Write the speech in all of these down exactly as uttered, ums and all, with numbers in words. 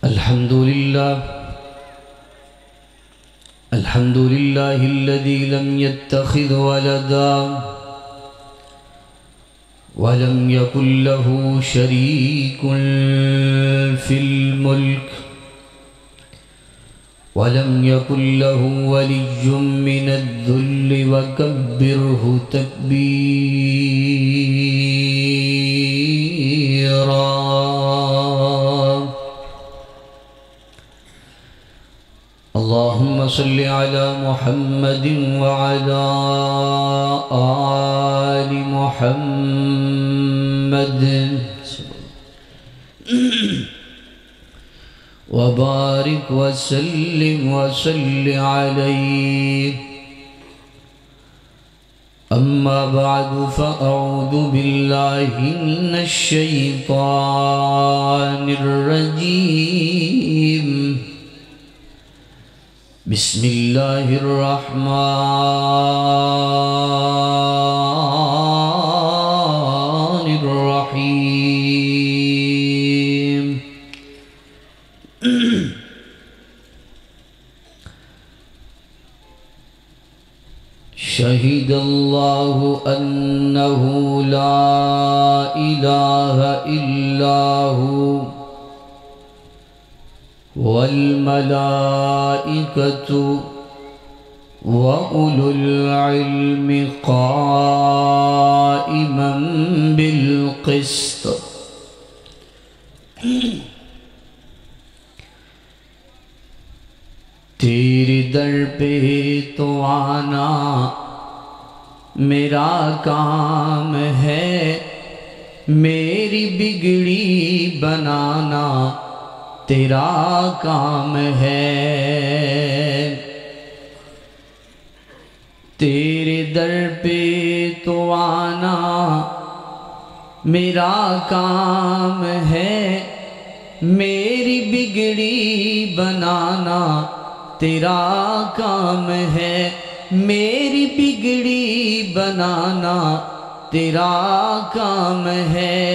الحمد لله الحمد لله الذي لم يتخذ ولدا ولم يكن له شريك في الملك ولم يكن له ولي من الذل وكبره تكبيرا اللهم صل على محمد وعلى آل محمد وبارك وسلم وصل عليه أما بعد فأعوذ بالله من الشيطان الرجيم بسم الله الرحمن الرحيم شهد الله أنه لا إله إلا هو والملائكة وأولو العلم قائما بالقسط تیرے در پہ تو آنا میرا کام ہے، میری بگڑی بنانا تیرا کام ہے، تیرے در پہ تو آنا میرا کام ہے، میری بگڑی بنانا تیرا کام ہے، میری بگڑی بنانا تیرا کام ہے۔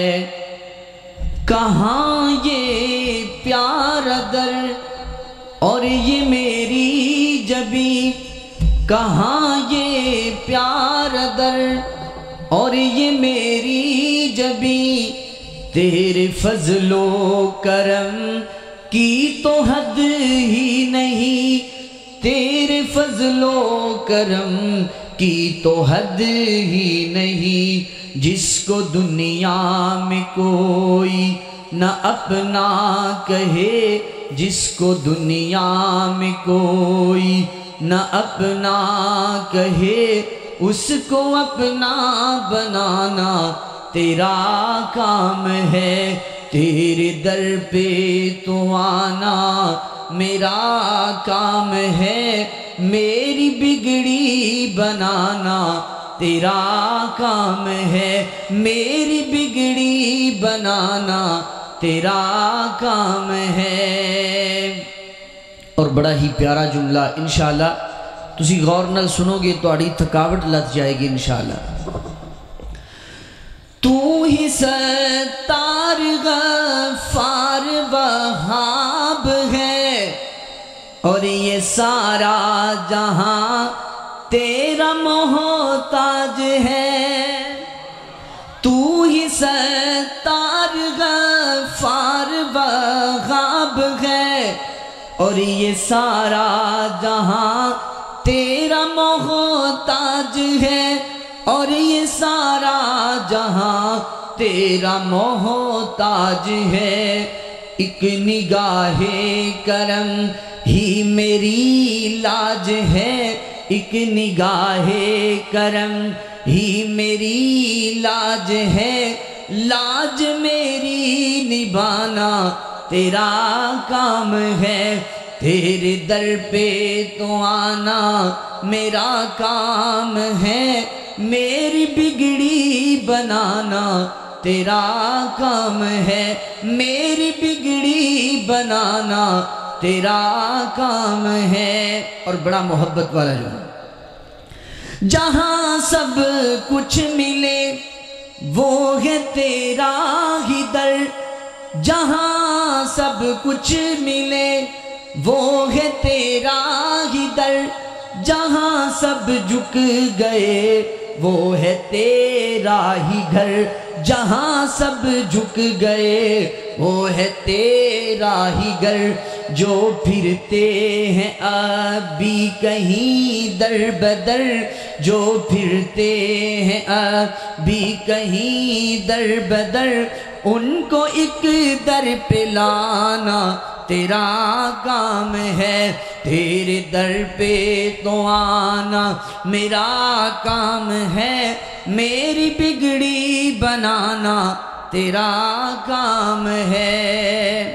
کہاں یہ پیارا در اور یہ میری جبی، کہاں یہ پیارا در اور یہ میری جبی، تیرے فضل و کرم کی تو حد ہی نہیں، تیرے فضل و کرم کی تو حد ہی نہیں، جس کو دنیا میں کوئی نہ اپنا کہے، جس کو دنیا میں کوئی نہ اپنا کہے، اس کو اپنا بنانا تیرا کام ہے، تیرے در پہ تو آنا میرا کام ہے، میری بگڑی بنانا تیرا کام ہے، میری بگڑی بنانا تیرا کام ہے۔ اور بڑا ہی پیارا جملہ انشاءاللہ تسی غور نال سنو گے تواڈی تھکاوٹ لت جائے گی انشاءاللہ۔ تو ہی ستار غفار وہاب ہے اور یہ سارا جہاں تیرا محتاج ہے، تو ہی ستار غفار وہاب ہے اور یہ سارا جہاں تیرا محتاج ہے، اور یہ سارا جہاں تیرا محتاج ہے، ایک نگاہ کرم ہی میری لاج ہے، ایک نگاہ کرم ہی میری لاج ہے، لاج میری نبھانا تیرا کام ہے، تیرے در پہ تو آنا میرا کام ہے، میری بگڑی بنانا تیرا کام ہے، میری بگڑی بنانا تیرا کام ہے۔ اور بڑا محبت والا جو ہے، جہاں سب کچھ ملے وہ ہے تیرا ہی در، جہاں سب کچھ ملے وہ ہے تیرا ہی در، جہاں سب جھک گئے وہ ہے تیرا ہی گھر، جہاں سب جھک گئے وہ ہے تیرا ہی گھر، جو پھرتے ہیں اب بھی کہیں در بدر، جو پھرتے ہیں اب بھی کہیں در بدر، ان کو ایک در پہ لانا تیرا کام ہے، تیرے در پہ تو آنا میرا کام ہے، میری بگڑی بنانا تیرا کام ہے۔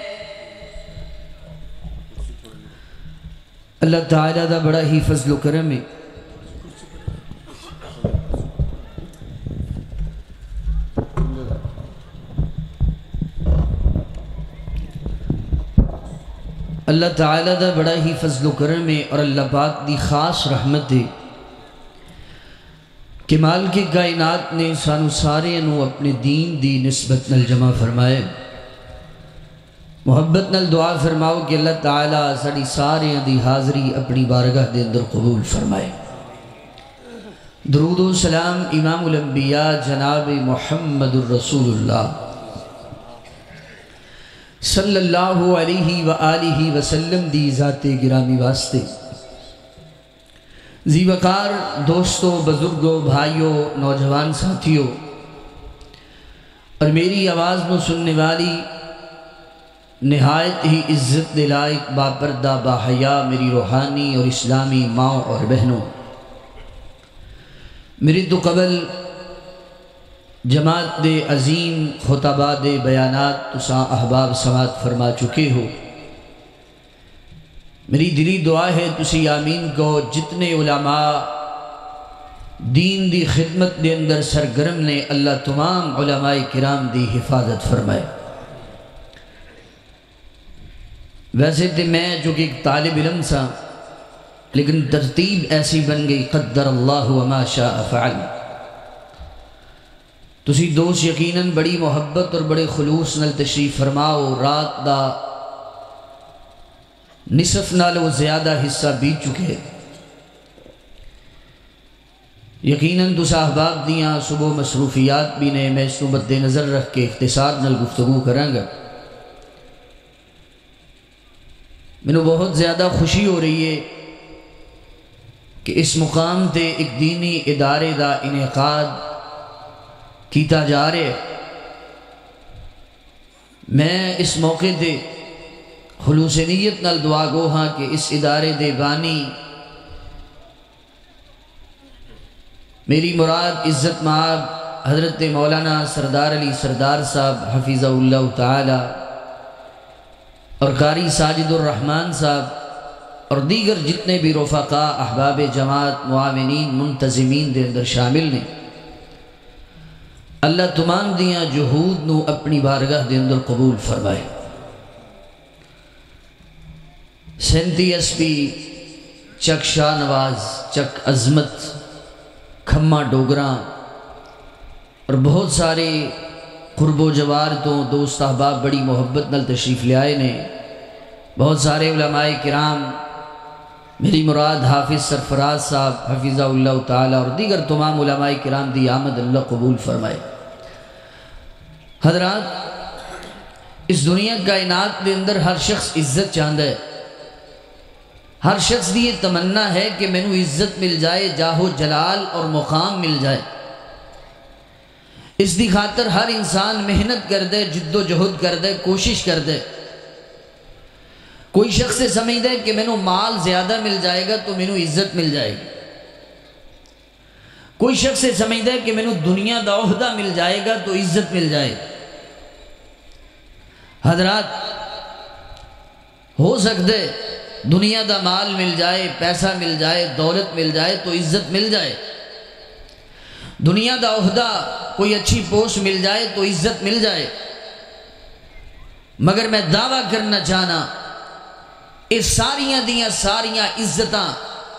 اللہ تعالیٰ دا بڑا ہی فضل و کرم ہے، اللہ تعالیٰ دا بڑا ہی فضل و کرم ہے، اور اللہ پاک دی خاص رحمت ہے کہ مال کے کائنات نے سانو سارے انو اپنے دین دی نسبت نل جمع فرمائے۔ محبت نل دعا فرماؤ کہ اللہ تعالیٰ ساڑی سارے دی حاضری اپنی بارگاہ دے اندر قبول فرمائے۔ درود و سلام امام الانبیاء جناب محمد الرسول اللہ صلی اللہ علیہ وآلہ وسلم دی ذات گرامی واسطے۔ ذی وقار دوستوں، بزرگوں، بھائیوں، نوجوان ساتھیوں اور میری آواز میں سننے والی نہایت ہی عزت لائق باپردہ باحیا میری روحانی اور اسلامی ماں اور بہنوں، میری تو قبل جماعت دے عظیم خطبہ دے بیانات تساں احباب سماعت فرما چکے ہو۔ میری دلی دعا ہے تسی آمین کو، جتنے علماء دین دی خدمت دے اندر سرگرم نے، اللہ تمام علماء کرام دی حفاظت فرمائے۔ ویسے تو میں جو کہ ایک طالب علم سا، لیکن ترتیب ایسی بن گئی قدر اللہ وما شاء فعل۔ تسی دوست یقیناً بڑی محبت اور بڑے خلوص نل تشریف فرماؤ، رات دا نصف نالو زیادہ حصہ بیت چکے، یقیناً تسا احباب دیاں صبح مصروفیات بھی نے، میں اس کو مد نظر رکھ کے اختصار نل گفتگو کروں گا۔ میں بہت زیادہ خوشی ہو رہی ہے کہ اس مقام تے ایک دینی ادارے دا انعقاد کیتا جا رہے۔ میں اس موقع تے خلوص نیت نال دعا گو ہاں کہ اس ادارے دے بانی میری مراد عزت مآب حضرت مولانا سردار علی سردار صاحب حفظہ اللہ تعالی اور قاری ساجد الرحمن صاحب اور دیگر جتنے بھی رفقاء احباب جماعت معاونین منتظمین دے اندر شامل نے، اللہ تمام دیاں جہود نو اپنی بارگاہ دے اندر قبول فرمائے۔ سینتی ایس پی چک شاہ نواز، چک عظمت، کھمہ ڈوگراں اور بہت سارے قرب و جوار تو دوست احباب بڑی محبت نل تشریف لے آئے نے، بہت سارے علماء کرام، میری مراد حافظ سرفراز صاحب حفظہ اللہ تعالی اور دیگر تمام علماء کرام دی آمد اللہ قبول فرمائے۔ حضرات، اس دنیا کائنات دے اندر ہر شخص عزت چاہتا ہے، ہر شخص دی یہ تمنا ہے کہ مینو عزت مل جائے، جاہ و جلال اور مقام مل جائے۔ اس دی خاطر ہر انسان محنت کر دے، جد و جہد کر دے، کوشش کر دے۔ کوئی شخص سمجھتا ہے کہ مینو مال زیادہ مل جائے گا تو مینو عزت مل جائے گی، کوئی شخص سمجھتا ہے کہ مینو دنیا دا عہدہ مل جائے گا تو عزت مل جائے گی۔ حضرات، ہو سکتے دنیا دا مال مل جائے، پیسہ مل جائے، دولت مل جائے تو عزت مل جائے، دنیا دا عہدہ کوئی اچھی پوسٹ مل جائے تو عزت مل جائے، مگر میں دعویٰ کرنا چاہنا اے ساریاں دیاں ساریاں عزتاں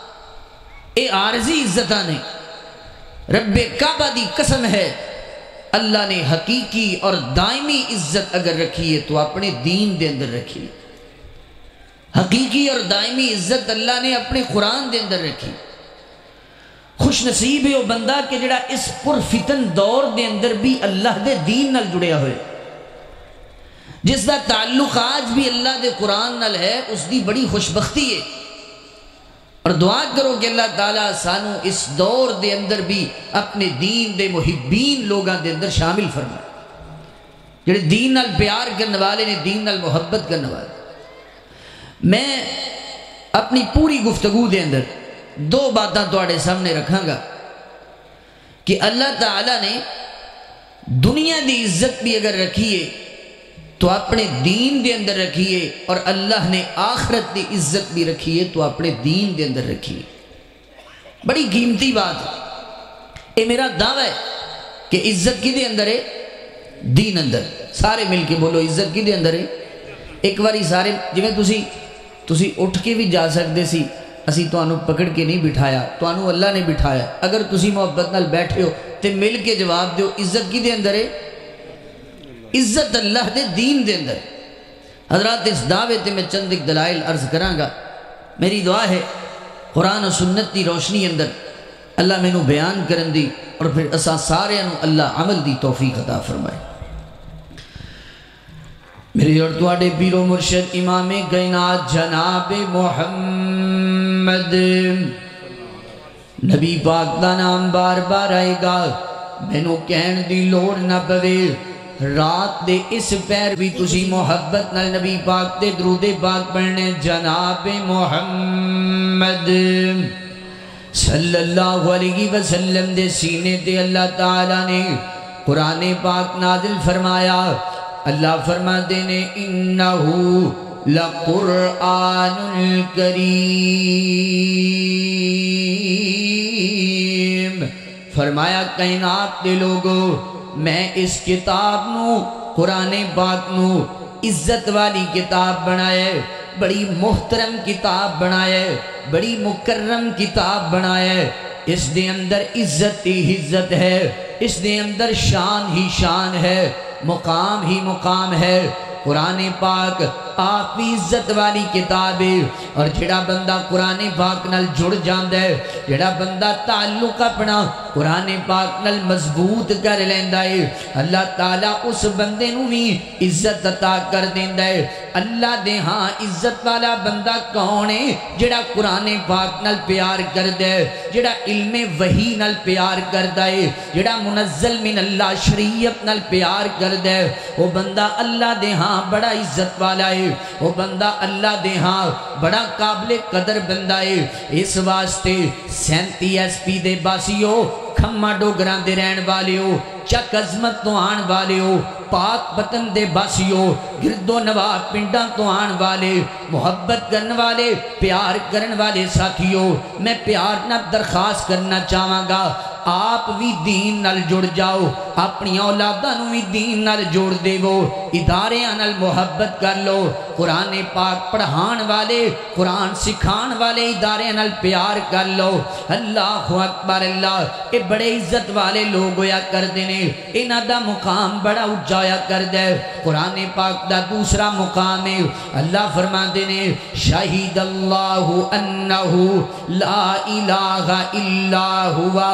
اے عارضی عزتاں نے۔ رب کعبہ دی قسم ہے، اللہ نے حقیقی اور دائمی عزت اگر رکھی ہے تو اپنے دین دے اندر رکھی. حقیقی اور دائمی عزت اللہ نے اپنے قرآن دے اندر رکھی. خوش نصیب ہے وہ بندہ کہ جڑا اس پر فتن دور دے اندر بھی اللہ دے دین نال جڑیا ہوئے، جس دا تعلق آج بھی اللہ دے قرآن نال ہے، اس دی بڑی خوشبختی ہے. اور دعا کرو کہ اللہ تعالیٰ سانو اس دور دے اندر بھی اپنے دین دے محبین لوگاں دے اندر شامل فرمائے، جڑے دین نال پیار کرنے والے نے، دین نال محبت کرنے والے. میں اپنی پوری گفتگو دے اندر دو باتاں تواڈے سامنے رکھاں گا کہ اللہ تعالیٰ نے دنیا دی عزت بھی اگر رکھیے تو اپنے دین دے اندر رکھیے، اور اللہ نے آخرت دی عزت بھی رکھیے تو اپنے دین دے اندر رکھیے. بڑی قیمتی بات ہے. یہ میرا دعویٰ ہے کہ عزت کی دے اندر ہے؟ دین اندر. سارے مل کے بولو عزت کی دے اندر ہے. ایک باری سارے جویں تسی تسی اٹھ کے بھی جا سکتے سی، اسی تانوں پکڑ کے نہیں بٹھایا، تانوں اللہ نے بٹھایا. اگر تسی محبت نال بیٹھے ہو تے مل کے جواب دیو عزت کی دے اندر ہے؟ عزت اللہ دے دین دے اندر. حضرات اس دعوے تے میں چند ایک دلائل عرض کراں گا. میری دعا ہے قرآن و سنت دی روشنی اندر اللہ میں نو بیان کرن دی، اور پھر اساں سارے نو اللہ عمل دی توفیق عطا فرمائے. میری اور تواڈے پیر و مرشد امام کائنات جناب محمد نبی پاک دا نام بار بار آئے گا، مینوں کہن دی لوڑ نہ پوے. رات دے اس پیر بھی تسی محبت نال نبی پاک تے درود پاک پڑھنے. جناب محمد صلی اللہ علیہ وسلم دے سینے تے اللہ تعالیٰ نے قرآن پاک نازل فرمایا. اللہ فرماتے نے انہو لقرآن کریم. فرمایا کائنات دے لوگو میں اس کتاب نو قرآن پاک نو عزت والی کتاب بنائے، بڑی محترم کتاب بنائے، بڑی مکرم کتاب بنائے. اس دے اندر عزت ہی عزت ہے، اس دے اندر شان ہی شان ہے، مقام ہی مقام ہے. قرآن پاک آپ بھی عزت والی کتاب ہے، اور جڑا بندہ قرآن پاک نال جڑ جاندہ ہے، جڑا بندہ تعلق اپنا قرآن پاک نال مضبوط کر لیندہ ہے، اللہ تعالیٰ اس بندے نو بھی عزت عطا کر دیندہ ہے. اللہ دے ہاں عزت والا بندہ کون ہے؟ جڑا قرآن پاک نال پیار کر دے، جڑا علم وحی نال پیار کر دے، جڑا منزل من اللہ شریعت نال پیار کر دے، وہ بندہ اللہ دے ہاں بڑا عزت والا ہے، وہ بندہ اللہ دے ہاں بڑا قابل قدر بندہ ہے. اس واسطے سینتی ایس پی دے باسیو، کھمہ ڈوگران دے رہن والے ہو، چک عظمت تو آن والے ہو، پاک پتن دے باسیو، گرد و نواح پنڈاں تو آن والے، محبت کرن والے، پیار کرن والے ساتھیو، میں پیار نہ درخواست کرنا چاہاں گا آپ بھی دین نال جڑ جاؤ، اپنی اولاداں نو بھی دین نال جوڑ دے وہ، ادارے نال محبت کر لو، قرآن پاک پڑھان والے، قرآن سکھان والے ادارے نال پیار کر لو. اللہ اکبر. اللہ اے بڑے عزت والے لوگ ہویا کر دینے، انہاں دا مقام بڑا اونچا ہویا کر دے. قرآن پاک دا دوسرا مقام ہے، اللہ فرما دینے شہید اللہ انہو لا الہ الا ہوا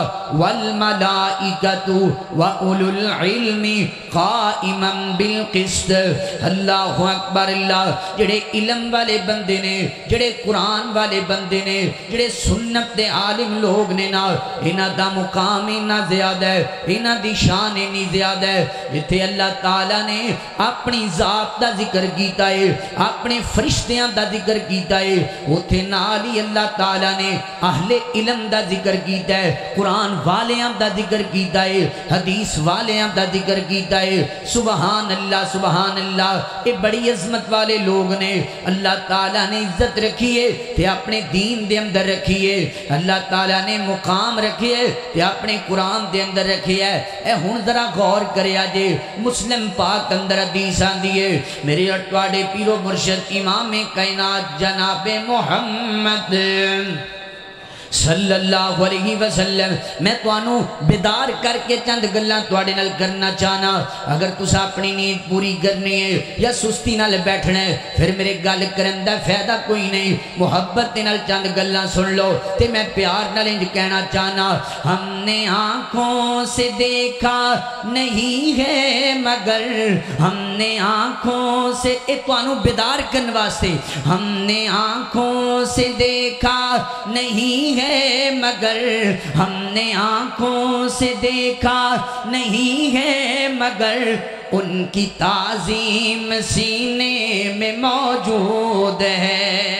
والملائکۃ وَأُولُو الْعِلْمِ قَائِمًا بِالْقِسْطِ. اللہ اکبر. اللہ جڑے علم والے بندے نے، جڑے قرآن والے بندے نے، جڑے سنت دے عالم لوگ نے نا، انہاں دا مقام انہاں زیادہ ہے، انہاں دی شان انہی زیادہ ہے. اتھے اللہ تعالیٰ نے اپنی ذات دا ذکر کیتا ہے، اپنے فرشتیاں دا ذکر کیتا ہے. اتھے نالی اللہ تعالیٰ نے اہل علم دا ذکر کیتا ہے، قرآن والیاں دا ذکر کیتا ہے، حدیث والیاں دا ذکر کیتا ہے. سبحان اللہ سبحان اللہ. اے بڑی عظمت والے لوگ نے، اللہ تعالیٰ نے عزت رکھیے تے اپنے دین دے اندر رکھیے، اللہ تعالیٰ نے مقام رکھیے تے اپنے قرآن دے اندر رکھیے. اے ہن ذرا غور کریا جے، مسلم پاک اندر حدیث آندی ہے، میرے اٹواڑے پیر و مرشد امام کائنات جناب محمد صلی اللہ علیہ وسلم میں توانو بیدار کر کے چند گلاں تواڈے نال کرنا چاہنا اگر تسا اپنی نیند پوری کرنی ہے یا سستی نال بیٹھنا ہے پھر میرے گل کرن دا فائدہ کوئی نہیں محبت نال چند گلاں سن لو تے میں پیار نال انج کہنا چاہنا ہم نے آنکھوں سے دیکھا نہیں ہے مگر ہم نے آنکھوں سے اے توانو بیدار کرن واسطے ہم نے آنکھوں سے دیکھا نہیں ہے مگر ہم نے آنکھوں سے دیکھا نہیں ہے مگر ان کی تعظیم سینے میں موجود ہے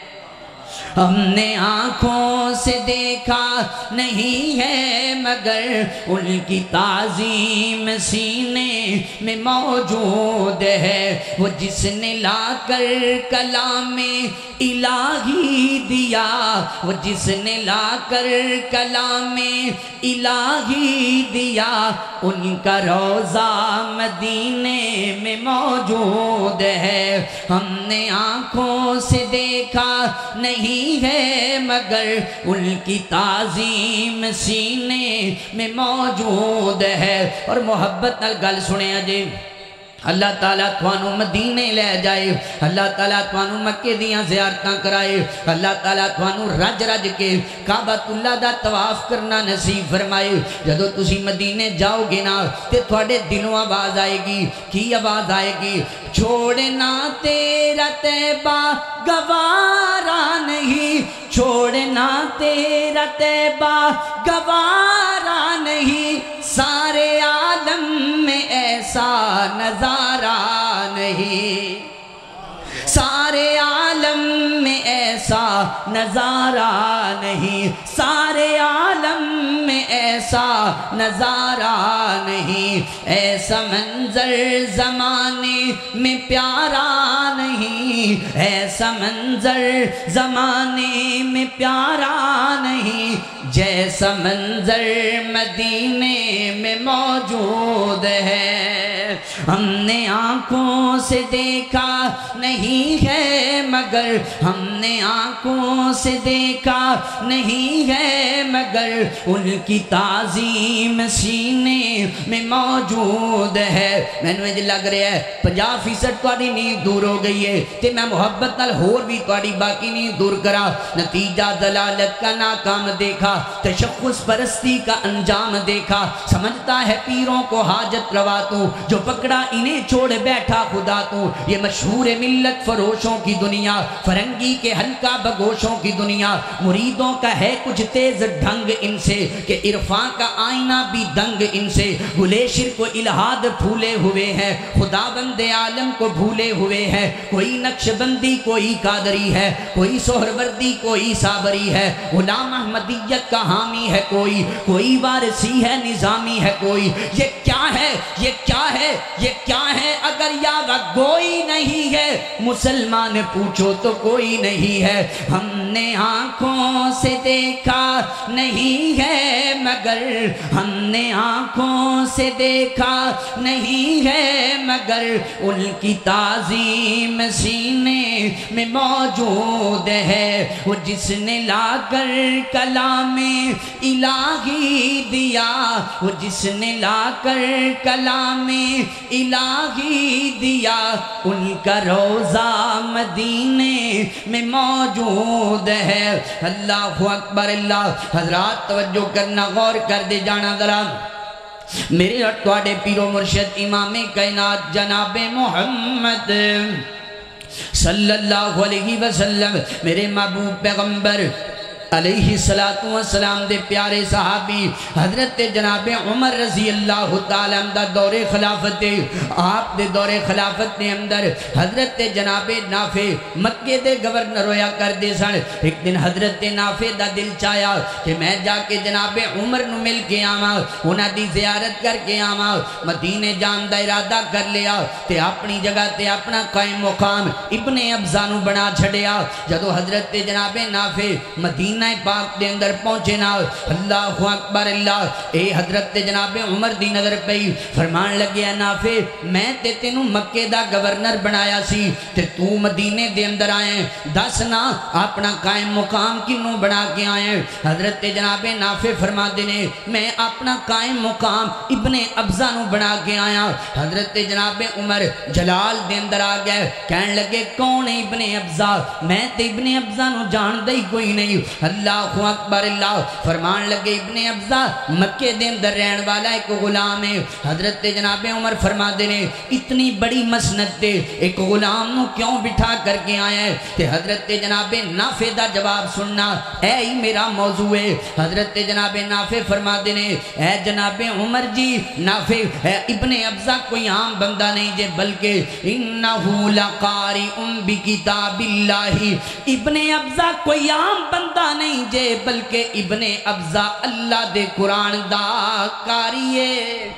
ہم نے آنکھوں سے دیکھا نہیں ہے مگر ان کی تعظیم سینے میں موجود ہے وہ جس نے لا کر کلام الہی دیا وہ جس نے لا کر کلام الہی دیا ان کا روضہ مدینے میں موجود ہے ہم نے آنکھوں سے دیکھا نہیں ہے مگر ان کی تعظیم سینے میں موجود ہے اور محبت نال گل سنے جے اللہ تعالیٰ توانو مدینے لے جائے اللہ تعالیٰ توانو مکے دیاں زیارتاں کرائے اللہ تعالیٰ توانو رج رج کے کعبۃ اللہ دا طواف کرنا نصیب فرمائے جدو تسی مدینے جاؤ گے نا تے تھوڑے دلوں آواز آئے گی کی آواز آئے گی چھوڑنا تیرا طیبہ گوارا نہیں چھوڑنا تیرا طیبہ گوارا نہیں سارے عالم میں ایسا نظارہ نہیں سارے عالم میں ایسا نظارہ نہیں سارے عالم میں ایسا نظارہ نہیں ایسا منظر زمانے میں پیارا نہیں ایسا منظر زمانے میں پیارا نہیں جیسا منظر مدینے میں موجود ہے ہم نے آنکھوں سے دیکھا نہیں ہے مگر ہم نے آنکھوں سے دیکھا نہیں ہے مگر ان کی تعظیم سینے میں موجود ہے میں نے لگ رہا ہے پنجاہ فیصد تواڈی نیند دور ہو گئی ہے تے میں محبت نال ہور بھی تواڈی باقی نیند دور کرا نتیجہ دلالت کا ناکام دیکھا تشخص پرستی کا انجام دیکھا سمجھتا ہے پیروں کو حاجت روا تو جو پکڑا انہیں چھوڑ بیٹھا خدا تو یہ مشہور ملت فروشوں کی دنیا فرنگی کے ہلکا بگوشوں کی دنیا مریدوں کا ہے کچھ تیز ڈھنگ ان سے کہ عرفان کا آئینہ بھی دنگ ان سے گلیشر کو الہاد پھولے ہوئے ہیں خدا بند عالم کو بھولے ہوئے ہیں کوئی نقش بندی کوئی قادری ہے کوئی سہروردی کوئی صابری ہے غلام احمدیت کا حامی ہے کوئی کوئی وارثی ہے نظامی ہے کوئی یہ کیا ہے یہ کیا ہے یہ کیا ہے اگر یا گوئی نہیں ہے مسلمان پوچھو تو کوئی نہیں ہے ہم نے آنکھوں سے دیکھا نہیں ہے مگر ہم نے آنکھوں سے دیکھا نہیں ہے مگر ان کی تعظیم سینے میں موجود ہے وہ جس نے لا کر کلام الہی دیا وہ جس نے لا کر کلام الہی دیا ان کا روضہ مدینے میں موجود ہے اللہ اکبر اللہ حضرات توجہ کرنا غور کر دے جانا ذرا میرے اور تواڈے پیرو مرشد امام کائنات جناب محمد صلی اللہ علیہ وسلم میرے محبوب پیغمبر علیہ السلام دے پیارے صحابی حضرت جناب عمر رضی اللہ تعالیٰ دا دور خلافت دے آپ دے دور خلافت دے اندر حضرت جناب نافع مکے دے گورنر ہویا کر دے سن ایک دن حضرت نافع دا دل چاہیا کہ میں جا کے جناب عمر نو مل کے آما انہاں دی زیارت کر کے آما مدینے جان دا ارادہ کر لیا تے اپنی جگہ تے اپنا قائم مقام ابن ابزانو بنا چھڑیا جدو حضرت جناب نافع مدینے مدینہ پاک دے اندر پہنچے نا اللہ اکبر اللہ اے حضرت جناب عمر دی نظر پئی فرمان لگیا نافع میں تے تینوں مکے دا گورنر بنایا سی تے تو مدینے دے اندر آئے دس نا اپنا قائم مقام کنوں بنا کے آئے حضرت جناب نافع فرما دینے میں اپنا قائم مقام ابن ابزا نو بنا کے آیا حضرت جناب عمر جلال دے اندر آ گئے کہن لگے کون ہے ابن ابزا میں تے ابن ابزا نو جان دے کوئی نہیں اللہ اکبر اللہ فرمان لگے ابن ابزا مکے دے اندر رہن والا ایک غلام ہے حضرت جناب عمر فرما دینے اتنی بڑی مسند تے ایک غلام نو کیوں بٹھا کر کے آیا ہے تے حضرت جناب نافع دا جواب سننا اے ہی میرا موضوع ہے حضرت جناب نافع فرما دینے اے جناب عمر جی نافع ابن ابزا کوئی عام بندہ نہیں جے بلکہ انہو لقاری ام بکتاب اللہ ابن ابزا کوئی عام بندہ نہیں جے بلکہ ابن ابزا اللہ دے قرآن دا قاری ہے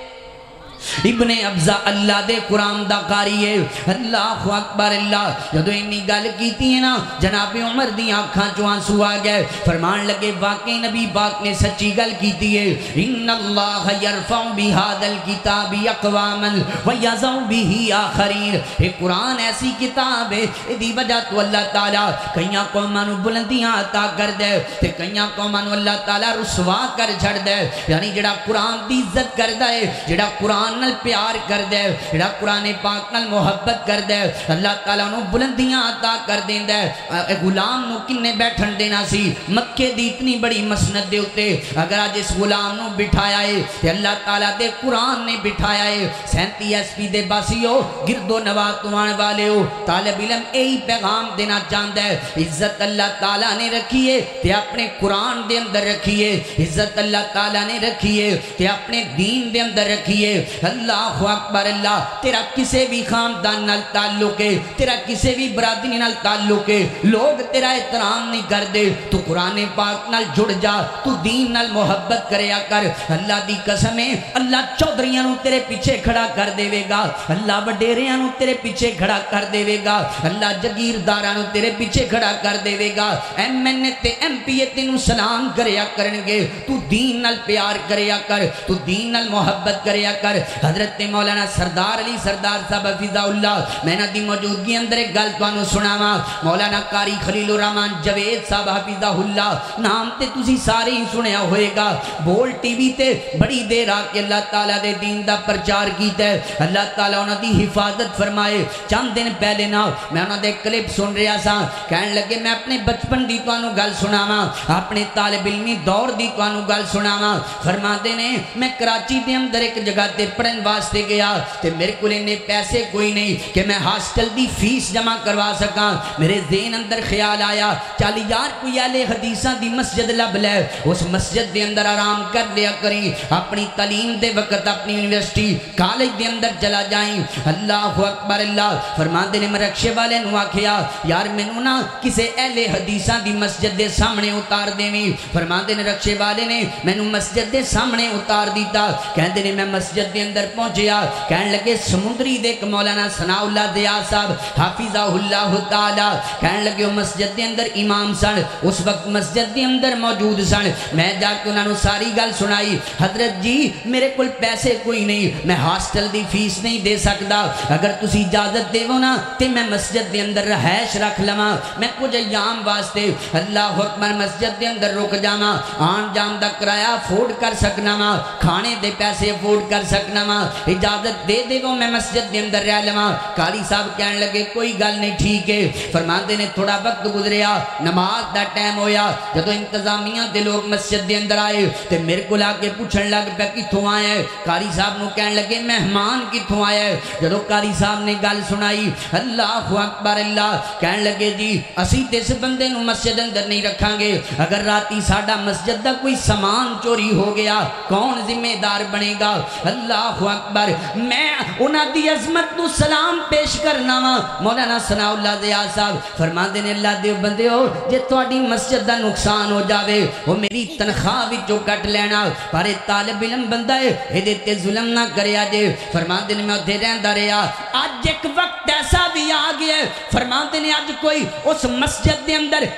ابن ابزا اللہ دے قرآن دا قاری ہے اللہ اکبر اللہ جدو انی گل کیتی ہے نا جناب عمر دی آنکھاں چو آنسو آ گئے فرمان لگے واقعی نبی پاک نے سچی گل کیتی ہے ان اللہ یرفع بہذا الکتاب اقواما ویضع بہ آخرین یہ قرآن ایسی کتاب ہے دی وجہ تو اللہ تعالیٰ کئیاں قوماں نو بلندیاں عطا کر دے تے کئیاں قوماں نو اللہ تعالیٰ رسوا کر چھڑ دے یعنی جڑا قرآن دی عزت کردا ہے جڑا قرآن نال پیار کر دے جڑا قرآن پاک نال محبت کر دے اللہ تعالیٰ نو بلندیاں عطا کر دین دے غلام نو کنے بیٹھن دینا سی مکے دی اتنی بڑی مسند دے ہوتے اگر آج اس غلام نو بٹھایا ہے کہ اللہ تعالیٰ دے قرآن نے بٹھایا ہے سینتی ایس پی دے باسی ہو گرد و نواتوان والے ہو طالب علم ایہی پیغام دینا چاہتا ہے عزت اللہ تعالیٰ نے رکھی ہے تے اپنے قرآن دے اندر رکھی ہے عزت اللہ تعالیٰ نے رکھی ہے تے اپنے دین دے اندر رکھی ہے اللہ اکبر اللہ تیرا کسے بھی خاندان نال تعلق ہے تیرا کسے بھی برادری نال تعلق ہے لوگ تیرا احترام نہیں کر دے تو قرآن پاک نال جڑ جا تو دین نال محبت کریا کر اللہ دی قسم ہے اللہ چودھریاں نو تیرے پیچھے کھڑا کر دے وے گا اللہ وڈیریاں نو تیرے پیچھے کھڑا کر دے وے گا اللہ جگیرداراں نو تیرے پیچھے کھڑا کر دے وے گا ایم این اے تے ایم پی اے تینوں سلام کریا کرنگے تو دین نال پیار کریا کر تو دین نال محبت کریا کر حضرت مولانا سردار علی سردار صاحب حفظہ اللہ میں نا دی موجودگی اندر ایک گل توانو سناوا مولانا قاری خلیل الرحمن جوید صاحب حفظہ اللہ نام تے تسی سارے ہی سنیا ہوئے گا بول ٹی وی تے بڑی دیر آکے اللہ تعالیٰ دے دین دا پرچار کیتا ہے اللہ تعالیٰ انہوں دی حفاظت فرمائے چند دن پہلے نا میں انہوں دے کلپ سن رہا سا کہنے لگے میں اپنے بچپن دی توانو گل سناوا اپنے طالب علمی دور دی توانو گل سناوا فرما دینے میں کراچی دے اندر ایک جگہ تے پڑھن واسطے گیا تے میرے کو لینے پیسے کوئی نہیں کہ میں ہاسٹل دی فیس جمع کروا سکاں میرے ذہن اندر خیال آیا چل یار کوئی اہل حدیثاں دی مسجد لب لے اس مسجد دے اندر آرام کر لیا کریں اپنی تعلیم دے وقت اپنی یونیورسٹی کالج دے اندر چلا جائیں اللہ اکبر اللہ فرماندے نے میں رکشے والے نو آکھیا یار مینوں نا کسے اہل حدیثاں دی مسجد دے سامنے اتار دیویں فرماندے نے رکشے والے نے مینوں مسجد دے سامنے اتار دیتا کہندے نے میں مسجد دے اندر پہنچیا کہن لگے سمندری دے مولانا ثناء اللہ دیا صاحب حافظہ اللہ تعالی کہن لگے مسجد دے اندر امام سن اس وقت مسجد دے اندر موجود سن میں جا کے انہوں نے ساری گل سنائی حضرت جی میرے کل پیسے کوئی نہیں میں ہاسٹل دی فیس نہیں دے سکتا اگر تسی اجازت دے نا تے میں مسجد دے اندر رہائش رکھ لواں میں کچھ ایام واسطے اللہ اکبر مسجد دے اندر رک جاواں آن جان دا کرایہ افورڈ کر سکنا وا کھانے دے پیسے افورڈ کر سکنا وا اجازت دے دے وہ میں مسجد دے اندر رہ لواں قاری صاحب کہنے لگے کوئی گل نہیں ٹھیک ہے فرماندے نے تھوڑا وقت گزریا نماز دا ٹائم ہویا جدو انتظامیہ دے لوگ مسجد دے اندر آئے تے میرے کو لا کے پوچھن لگ پہ کتھوں آیا ہے قاری صاحب نو کہنے لگے مہمان کتھوں آیا ہے جدو قاری صاحب نے گل سنائی اللہ اکبر اللہ کہنے لگے جی اسی تے اس بندے نو مسجد اندر نہیں رکھاں گے اگر راتی ساڈا مسجد دا کوئی سامان چوری ہو گیا کون ذمہ دار بنے گا اللہ اکبر میں انہاں دی عظمت نو سلام پیش کرنا وا مولانا ثناء اللہ دیا صاحب فرماندے نے اللہ دے بندے ہو جے تہاڈی مسجد دا نقصان ہو جاوے وہ میری تنخواہ وچوں کٹ لینا پر طالب علم بندہ ہے اے تے ظلم نہ کریا جے فرماندے نے میں اوتھے رہندا رہیا اج ایک وقت ایسا بھی آ گیا فرماندے نے اج کوئی اس مسجد دے اندر چندہ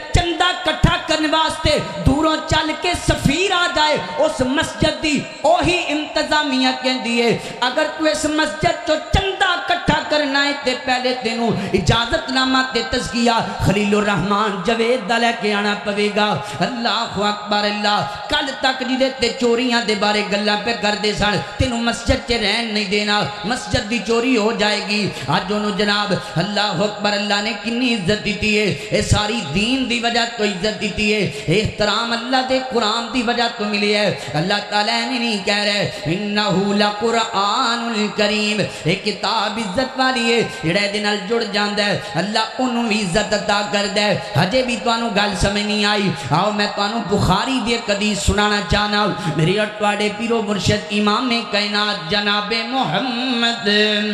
چندہ کٹھا کرنے واسطے دوروں چل کے سفیر آ جائے اس مسجد دی اوہی انتظامیہ کہن دیئے اگر تو اس مسجد تو چندہ کٹھا کرنا ہے تے پہلے تینوں اجازت نامہ تے تزکیہ خلیل الرحمن جوید دا لے کے آنا پوے گا اللہ اکبر اللہ کل تک جی تے چوریاں دے بارے گلہ پہ کر دے سن تینوں مسجد چے رہن نہیں دینا مسجد دی چوری ہو جائے گی آج انہوں جناب اللہ اکبر اللہ نے کنی عزت دیتی ہے اے ساری دین دی وجہ تو عزت دیتی ہے احترام اللہ دے قرآن دی وجہ تو ملی ہے اللہ تعالیٰ میں نہیں کہہ رہے انہو لقرآن الکریم ایک کتاب عزت والی ہے جڑے دنال جڑ جاندہ ہے اللہ انہوں عزت عطا کر دے ہجے بھی تو انہوں گل سمجھ نہیں آئی آؤ میں تو انہوں بخاری دے قدیس سنانا چاہنا میری اٹواڑے پیرو مرشد امام کائنات جناب محمد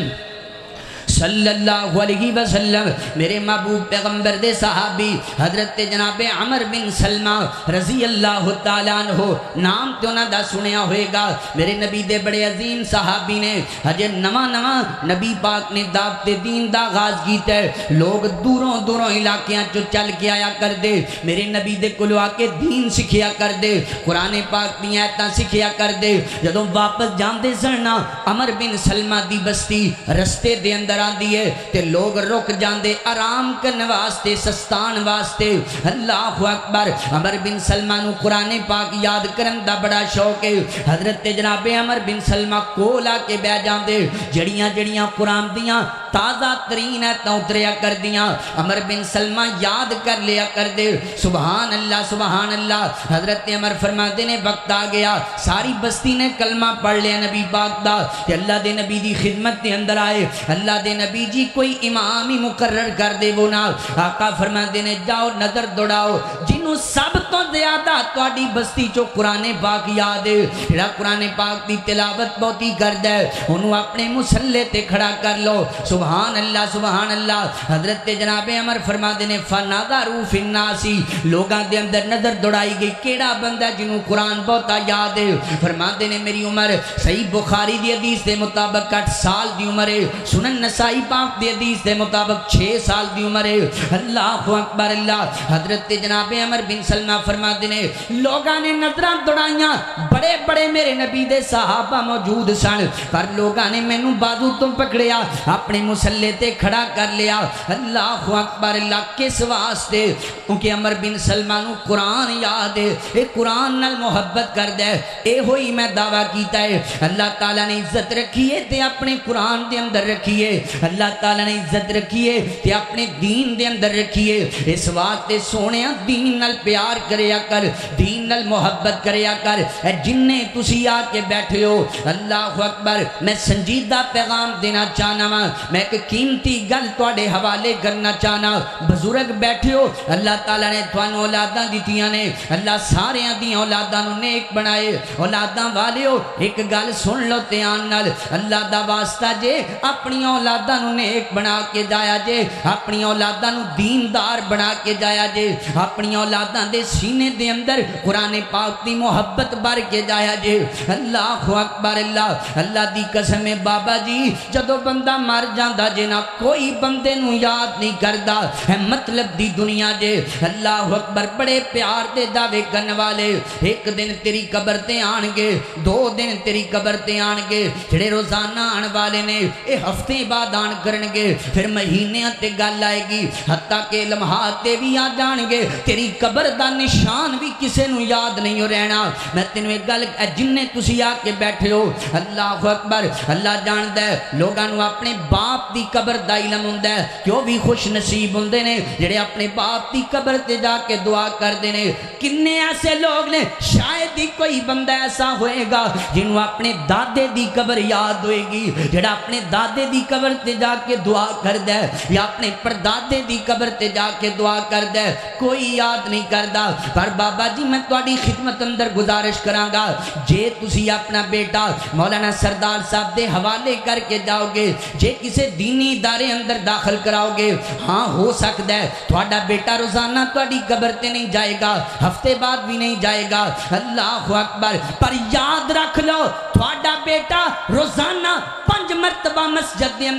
صلی اللہ علیہ وسلم میرے محبوب پیغمبر دے صحابی حضرت جناب عمر بن سلمہ رضی اللہ تعالیٰ عنہ نام تے انہاں دا سنیا ہوئے گا میرے نبی دے بڑے عظیم صحابی نے ہجے نواں نواں نبی پاک نے دعوت دین دا آغاز کیتا ہے لوگ دوروں دوروں علاقیاں چو چل کے آیا کر دے میرے نبی دے کولو آ کے دین سکھیا کر دے قرآن پاک دی آیتاں سکھیا کر دے جدوں واپس جاندے سننا عمر بن سلمہ دی بستی رستے دے اندر دیئے تے لوگ رک جاندے آرام کرنے واسطے سستان واسطے اللہ اکبر عمر بن سلمہ نو قرآن پاک یاد کرن دا بڑا شوق ہے حضرت جناب عمر بن سلمہ کولا کے بے جاندے جڑیاں جڑیاں قرآن دیاں تازہ ترین ہے تو اتریا کر دیاں عمر بن سلمہ یاد کر لیا کر دے سبحان اللہ سبحان اللہ حضرت عمر فرما دینے وقت آ گیا ساری بستی نے کلمہ پڑھ لیا نبی پاک دا کہ اللہ دے نبی دی خدمت دے اندر آئے اللہ دے نبی جی کوئی امام ہی مقرر کر دے وہ نا آقا فرما دینے جاؤ نظر دوڑاؤ جنہوں سب تو زیادہ توڑی بستی چو قرآن پاک یاد ہے جڑا قرآن پاک دی تلاوت بہت ہی کر دے انہوں اپنے مسلح تے کھڑا کر لو سبحان اللہ سبحان اللہ حضرت جناب عمر فرما دینے فَنَظَرُوا فِي النَّاسِ لوگاں دے اندر نظر دوڑائی گئی کیڑا بندہ جنہوں قرآن بہتا یاد ہے فرما دینے میری عمر صحیح بخاری دی حدیث دے مطابق کٹ سال دی عمر ہے سنن نسائی پاک دی حدیث دے مطابق چھ سال دی عمر ہے اللہ اکبر اللہ حضرت جناب عمر بن سلمہ فرما دینے لوگاں نے نظران دوڑائیاں بڑے بڑے میرے نبی دے صحابہ موجود سن پر لوگاں نے میں نو بازو تم پکڑیا اپنے مسلح تے کھڑا کر لیا اللہ اکبر اللہ کس واسطے کیونکہ عمر بن سلمہ نو قرآن یاد ہے اے قرآن نال محبت کر دے اے ہوئی میں دعویٰ کیتا ہے اللہ تعالیٰ نے عزت رکھیے تے اپنے قرآن دے اندر رکھیے اللہ تعالیٰ نے عزت رکھیے تے اپنے دین دے اندر رکھیے اس واسطے سونے دین نال پیار کریا کر دین نال محبت کریا کر اے جننے تسی آ کے بیٹھے ہو اللہ اکبر میں سنجیدہ پیغام دینا چاہنا وا میں ایک قیمتی گل تواڈے حوالے کرنا چاہنا بزرگ بیٹھے ہو اللہ تعالیٰ نے تھانوں اولاداں دتیاں نے اللہ سارے دی اولاداں نو نیک بنائے اولاداں والے ہو ایک گل سن لو دھیان نال اللہ دا واسطہ جے اپنی اولاداں نو نیک بنا کے جایا جے اپنی اولاداں نو دیندار بنا کے جایا جے اپنی اولاداں دے سینے دے اندر قرآن پاک دی محبت بھر کے جایا جے اللہ اکبر اللہ اللہ دی قسم بابا جی جدو بندہ مر جاندا جے نا کوئی بندے نو یاد نہیں کردا ہے مطلب دی دنیا جے اللہ اکبر بڑے پیار دے دعوے کرنے والے ایک دن تیری قبر تے آن گے دو دن تیری قبر تے آن گے جڑے روزانہ آن والے نے اے ہفتے بعد آن کرنگے پھر مہینے تے گل آئے گی حتیٰ کہ لمحات تے بھی آ جان گے تیری قبر دا نشان بھی کسے نو یاد نہیں ہو رہنا میں تینوں ایک گل جننے تسی آ کے بیٹھے ہو اللہ اکبر اللہ جان دے لوگاں نو اپنے باپ دی قبر دا علم ہوندا ہے کیوں بھی خوش نصیب ہوندے نے جڑے اپنے باپ دی قبر تے جا کے دعا کردے نے کنے ایسے لوگ نے شاید ہی کوئی بندہ ایسا ہوئے گا جنہوں اپنے دادے دی قبر یاد ہوئے گی جڑا اپنے دادے دی قبر تے جا کے دعا کردے یا اپنے پردادے دی قبر تے جا کے دعا کردے کوئی یاد نہیں کردا پر بابا جی میں تواڈی خدمت اندر گزارش کراں گا جے تسی اپنا بیٹا مولانا سردار صاحب دے حوالے کر کے جاؤ گے جے کسے دینی ادارے اندر داخل کراؤ گے ہاں ہو سکتا ہے تھوڑا بیٹا روزانہ تھوڑی قبر تے نہیں جائے گا ہفتے بعد بھی نہیں جائے گا اللہ اکبر پر یاد رکھ لو تھوڑا بیٹا روزانہ پنج مرتبہ مسجد دے اندر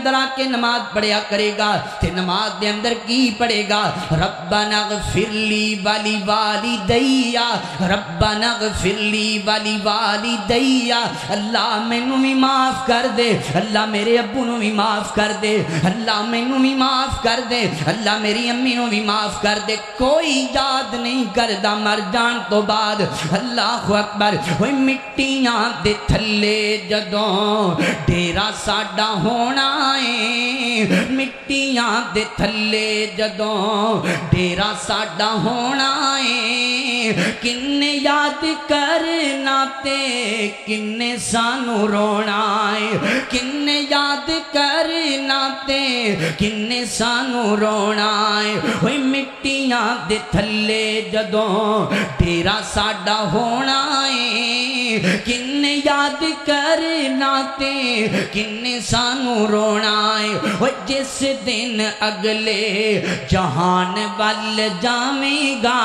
اندر آ کے نماز پڑھیا کرے گا تے نماز دے اندر کی پڑھے گا ربنا اغفر لی ولی والدیا ربنا اغفر لی ولی والدیا اللہ مینوں بھی معاف کر دے اللہ میرے ابو نو بھی معاف کر دے اللہ مینوں بھی معاف کر دے اللہ میری امی نو بھی معاف کر دے کوئی یاد نہیں کردا مر جان تو بعد اللہ اکبر ہوئے مٹیاں دے تھلے جدوں ڈیرا ساڈا ہونا ہے مٹیاں دے تھلے جدوں ڈیرا ساڈا ہونا ہے کنے یاد کرنا تے کنے سانو رونا ہے کنے یاد کرنا تے کنے سانو رونا ہے ہوئے مٹیاں دے تھلے جدوں ڈیرا ساڈا ہونا ہے کنے یاد کرنا تے کنے سانو رونا ہے وہ جس دن اگلے جہان وال جاویں گا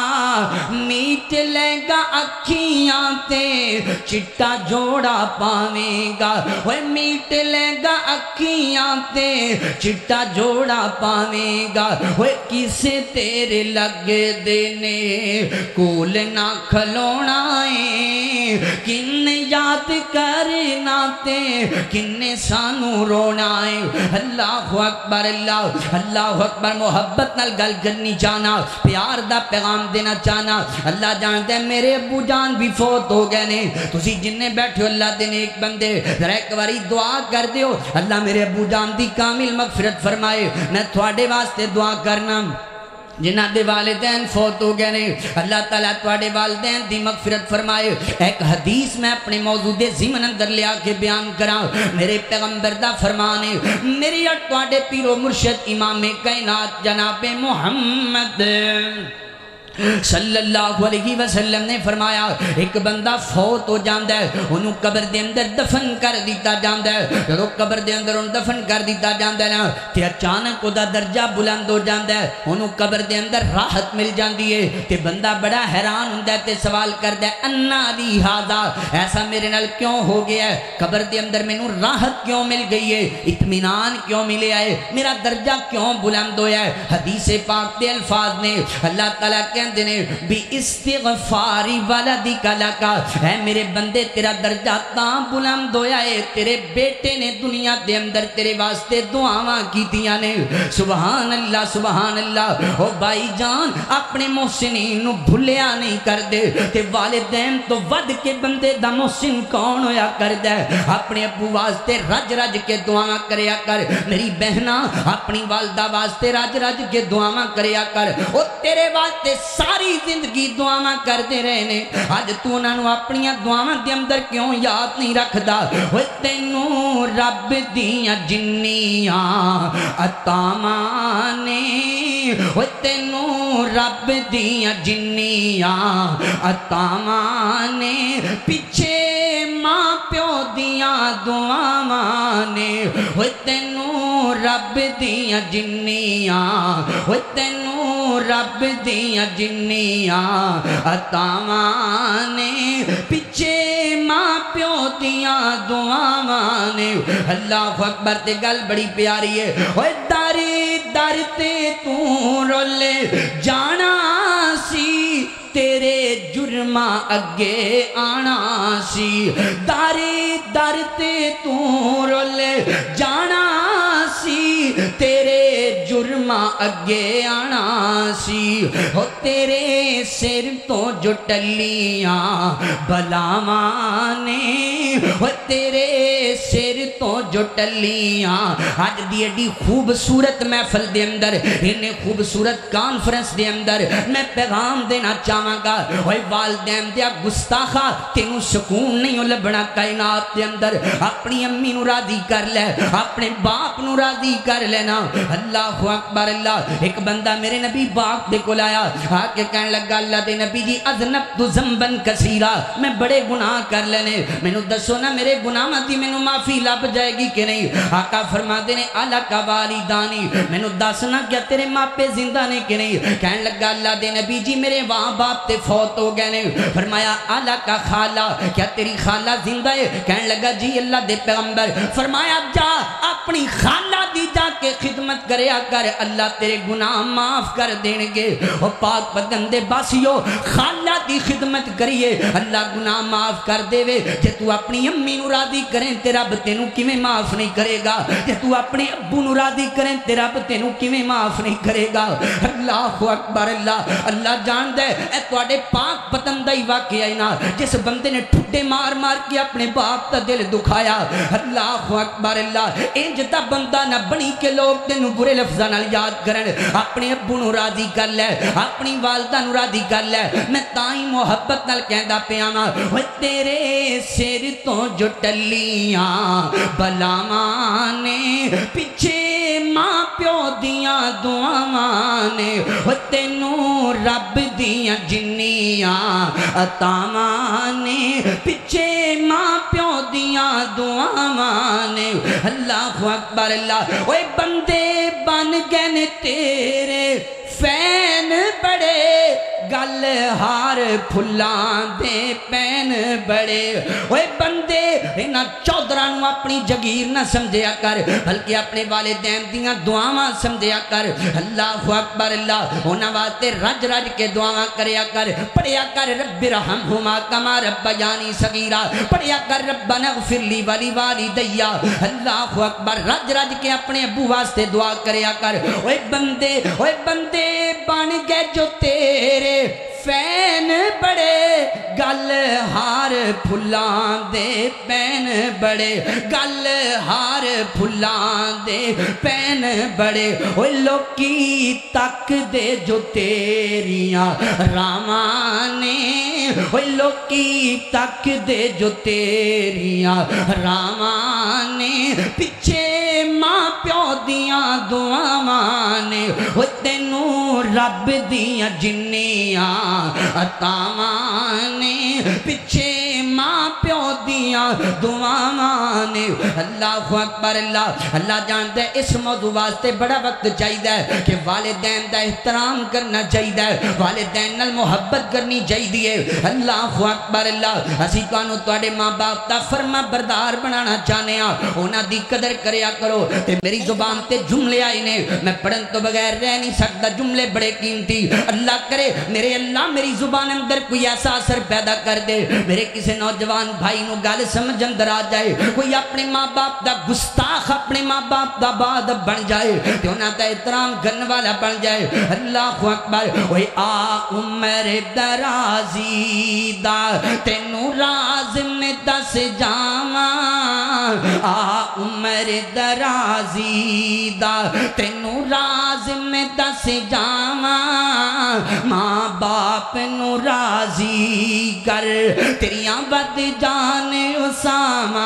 میٹ لے گا اکھیاں تے چٹا جوڑا پاویں گا وہ میٹ لے گا اکھیاں تے چٹا جوڑا پاویں گا وہ کسے تیرے لگ دینے کول نہ کھلونا ہے کن یاد کرنا تے کن سانو رونا ہے اللہ اکبر اللہ اللہ اکبر محبت نال گل کرنی چاہنا پیار دا پیغام دینا چاہنا اللہ جانتے ہیں میرے ابو جان بھی فوت ہو گئے نے تسی جننے بیٹھے ہو اللہ دے نیک بندے ذرا ایک باری دعا کر دیو اللہ میرے ابو جان دی کامل مغفرت فرمائے میں تھوڑے واسطے دعا کرنا جنہ دے والدین فوت ہو گئے نے اللہ تعالیٰ تواڈے والدین دی مغفرت فرمائے ایک حدیث میں اپنے موضوع دے ضمن اندر لیا کے بیان کراں میرے پیغمبر دا فرمان ہے میری اور تواڈے پیر و مرشد امام کائنات جناب محمد صلی اللہ علیہ وسلم نے فرمایا ایک بندہ فوت ہو جاندہ ہے انہوں قبر دے اندر دفن کر دیتا جاندہ ہے جب قبر دے اندر انہوں دفن کر دیتا جاندہ ہے تے اچانک دا درجہ بلند ہو جاندہ ہے انہوں قبر دے اندر راحت مل جاندی ہے تے بندہ بڑا حیران ہوندہ ہے تے سوال کردہ ہے انا لی ہادا ایسا میرے نال کیوں ہو گیا ہے قبر دے اندر میں نوں راحت کیوں مل گئی ہے اطمینان کیوں ملے آئے میرا درجہ کیوں بلند ہویا ہے حدیث پاک دے الفاظ نے اللہ تعالیٰ کے دینے بھی استغفاری ولدک لکا اے میرے بندے تیرا درجہ تاں بلند ہویا ہے تیرے بیٹے نے دنیا دے اندر تیرے واسطے دعاواں کیتیاں نے سبحان اللہ سبحان اللہ او بھائی جان اپنے محسنین نو بھولیا نہیں کر دے تے والدین تو ود کے بندے دا محسن کون ہویا کر دے اپنے ابو واسطے رج رج کے دعاواں کریا کر میری بہنا اپنی والدہ واسطے رج رج کے دعاواں کریا کر او تیرے واسطے ساری زندگی دعاواں کر دے رہے نے آج تو انہاں نو اپنی دعاواں دے اندر کیوں یاد نہیں رکھدا اوے تینوں رب دیاں جنیاں عطاواں نے اوے تینوں رب دیاں جنیاں عطاواں نے پیچھے ماں پیو دیاں دعاواں نے اوے تینوں رب دیاں جنیاں اوے تینوں رب دیاں جنیاں عطاواں نے پیچھے ماں پیو دیاں دعاواں نے اللہ اکبر تے گل بڑی پیاری ہے اوے در در تے تو رولے جانا سی تیرے جرمہ اگے آنا سی در در تے تو رولے جانا سی تیرے جرمہ اگے آنا سی ہو تیرے سر تو جو ٹلیاں بلاواں نے ہو تیرے سر تو جو ٹلیاں آج دی ایڈی خوبصورت محفل دے اندر انہیں خوبصورت کانفرنس دے اندر میں پیغام دینا چاہاں گا اوے والدین دیا گستاخا تینوں سکون نہیں ہو لبنا کائنات دے اندر اپنی امی نو راضی کر لے اپنے باپ نو راضی کر لینا اللہ اکبر اللہ ایک بندہ میرے نبی باپ دے کو لایا آکے کہنے لگا اللہ دے نبی جی اذنبت ذنبن کثیرا میں بڑے گناہ کر لینے میں نو دسو نا میرے گناہ دی میں نو معافی لب جائے گی گی کہ نہیں؟ آقا فرما دینے اعلیٰ کا والدانی، میں نو دسنا کیا تیرے ماپے زندہ نے کہ نہیں؟ کہنے لگا اللہ دے نبی جی میرے وہاں باپ تے فوت ہو گئے نے۔ فرمایا اعلیٰ کا خالہ، کیا تیری خالہ زندہ ہے؟ کہنے لگا جی اللہ دے پیغمبر۔ فرمایا جا اپنی خالہ دی جا کے خدمت کریا کر، اللہ تیرے گناہ معاف کر دیں گے۔ او پاک بدن دے باسیو، خالہ دی خدمت کریے اللہ گناہ معاف کر دے وے۔ جے تو اپنی امی نو راضی کریں تے رب تینوں کیویں معاف نہیں کرے گا؟ جے تو اپنے ابو نو راضی کریں تے رب تینوں کیویں معاف نہیں کرے گا؟ اللہ اکبر اللہ اللہ جان دے اے تواڈے پاک بدن دا ہی واقعہ ہے نا، جس بندے نے ٹھڈے مار مار کے اپنے باپ دا دل دکھایا۔ اللہ اکبر اللہ انج دا بندہ نہ بنی کہ لوگ تینوں برے لفظاں نال یاد کرن۔ اپنے ابو نو راضی کر لے، اپنی والدہ نو راضی کر لے۔ میں تائیں محبت نال کہندا پیا وا اوے تیرے سر تو جو ٹلیاں بلاواں نے، پیچھے ماں پیو دیاں دعاواں نے، اوے تینوں رب دیاں جنیاں عطاواں نے، پیچھے ماں پیو دیاں دعاواں نے۔ اللہ اکبر اللہ اوے بندے بن گئے نے تیرے فین بڑے، گل ہار پھلاں دے پین بڑے۔ اوے بندے انہاں چودھراں نو اپنی جگیر نہ سمجھیا کر، بلکہ اپنے والدین دیاں دعاواں سمجھیا کر۔ اللہ اکبر اللہ انہاں واسطے رج رج کے دعاواں کریا کر، پڑھیا کر رب ارحمہما کما ربیانی صغیرا، پڑھیا کر ربنا اغفر لی ولی والدی۔ اللہ اکبر رج رج کے اپنے ابو واسطے دعا کریا کر۔ اوے بندے اوے بندے بن گئے جو تیرے فین بڑے، گل ہار پھلاں دے پین بڑے، گل ہار پھلاں دے پین بڑے۔ اوہ لوکی تک دے جو تیریاں راواں نے، اوہ لوکی تک دے جو تیریاں راواں نے، پیچھے ماں پیو دیاں دعاواں نے، اوہ تینوں رب دیاں جنیاں عطاواں نے، پیچھے ماں پیو دیاں دعاواں نے۔ اللہ اکبر اللہ اللہ جانتا ہے اس موضوع واسطے بڑا وقت چاہیے کہ والدین دا احترام کرنا چاہیے، والدین نال محبت کرنی چاہیے۔ اللہ اکبر اللہ اسی تانوں تواڈے ماں باپ دا فرما بردار بنانا چاہنے ہاں، انہاں دی قدر کریا کرو۔ تے میری زبان تے جملے آئے نے، میں پڑھن تو بغیر رہ نہیں سکتا، جملے بڑے قیمتی۔ اللہ کرے میرے اللہ میری زبان اندر کوئی ایسا اثر پیدا کر دے، میرے کسی نوجوان بھائی نو گل سمجھ اندر آ جائے، کوئی اپنے ماں باپ دا گستاخ اپنے ماں باپ دا باد بن جائے تے انہاں دا احترام کرنے والا بن جائے۔ اللہ اکبر اوے آ عمر درازی دا تینوں راز میں دس جاواں، آ عمر درازی دا تینوں راز میں دس جاواں، ماں باپ نو راضی کر تیریاں بد جان اسامہ،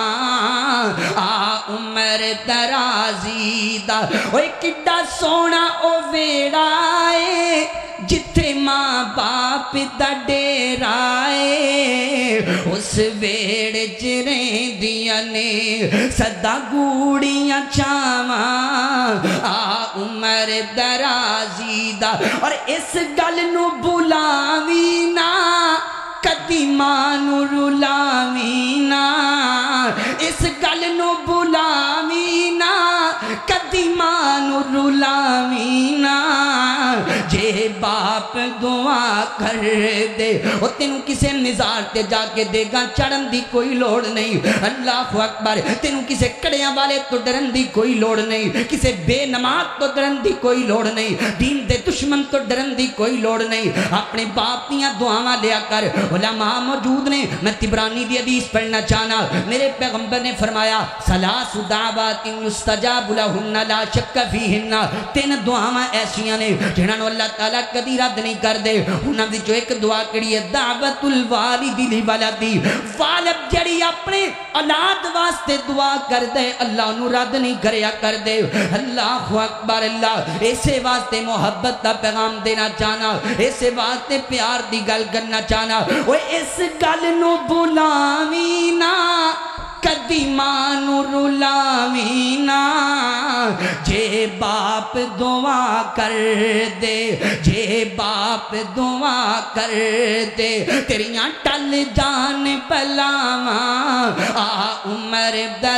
آ عمر درازی دا اوے کڈا سونا او ویڑا اے جتھے ماں باپ دا ڈیرا اے، اس ویڑے چ رہندیاں نے سدا گوڑیاں چھاواں، آ عمر درازی دا۔ اور اس گل نو بلاوی نا کدی ماں نو رلاوی نا، اس گل نو بلاوی نا کدی ماں نو رلاوی نا، جے باپ دعا کر دے او تینوں کسے نظار تے جا کے دے گا چڑھن دی کوئی لوڑ نہیں۔ اللہ اکبر تینوں کسے کڑیاں والے تو ڈرن دی کوئی لوڑ نہیں، کسے بے نماز تو ڈرن دی کوئی لوڑ نہیں، دین دے دشمن تو ڈرن دی کوئی لوڑ نہیں۔ اپنے باپ دیاں دعاواں لیا کر۔ علماء موجود نے، میں تبرانی دی حدیث پڑھنا چاہنا، میرے پیغمبر نے فرمایا سلاس دعوات یستجاب لہن لا شک فیہن، تین دعاواں ایسیاں نے جنہاں نو اللہ تعالیٰ کدی رد نہیں کر دے۔ انہاں دی جو ایک دعا کڑی ہے دعوت الوالد لولدی، والد جڑی اپنے اولاد واسطے دعا کر دے اللہ انہوں رد نہیں کریا کر دے۔ اللہ اکبر اللہ اسے واسطے محبت دا پیغام دینا چاہنا، اسے واسطے پیار دی گل کرنا چاہنا۔ وہ اس گل نو بلاوی نا کدی مانو رلاوینا جے باپ دعا کر دے جے باپ دعا کر دے تیریاں ٹل جان پلاواں آ عمر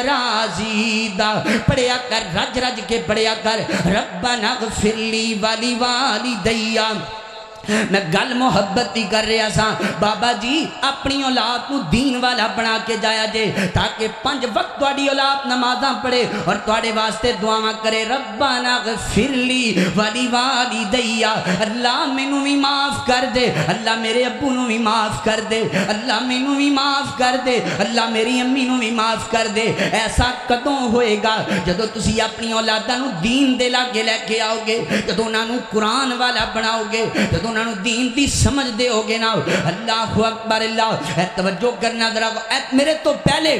درازی دا پڑھیا کر رج رج کے پڑھیا کر ربنا اغفر لی والی والی دیا میں گل محبت ہی کر رہا سا بابا جی اپنی اولاد کو دین والا بنا کے جایا جے تاکہ پنج وقت تواڈی اولاد نمازاں پڑھے اور تواڈے واسطے دعاواں کرے ربنا اغفر لی والی والدیا اللہ مینوں بھی معاف کر دے اللہ میرے ابو نوں بھی معاف کر دے اللہ مینوں بھی معاف کر دے اللہ میری امی نوں بھی معاف کر دے ایسا کدوں ہوئے گا جدوں تسی اپنی اولاداں نوں دین دے لاگے لے کے آؤ گے جدوں انہاں نوں قرآن والا بناؤ گے جدوں انہاں نوں دین دی سمجھ دے ہوگے نا اللہ اکبر اللہ اے توجہ کرنا ذرا میرے تو پہلے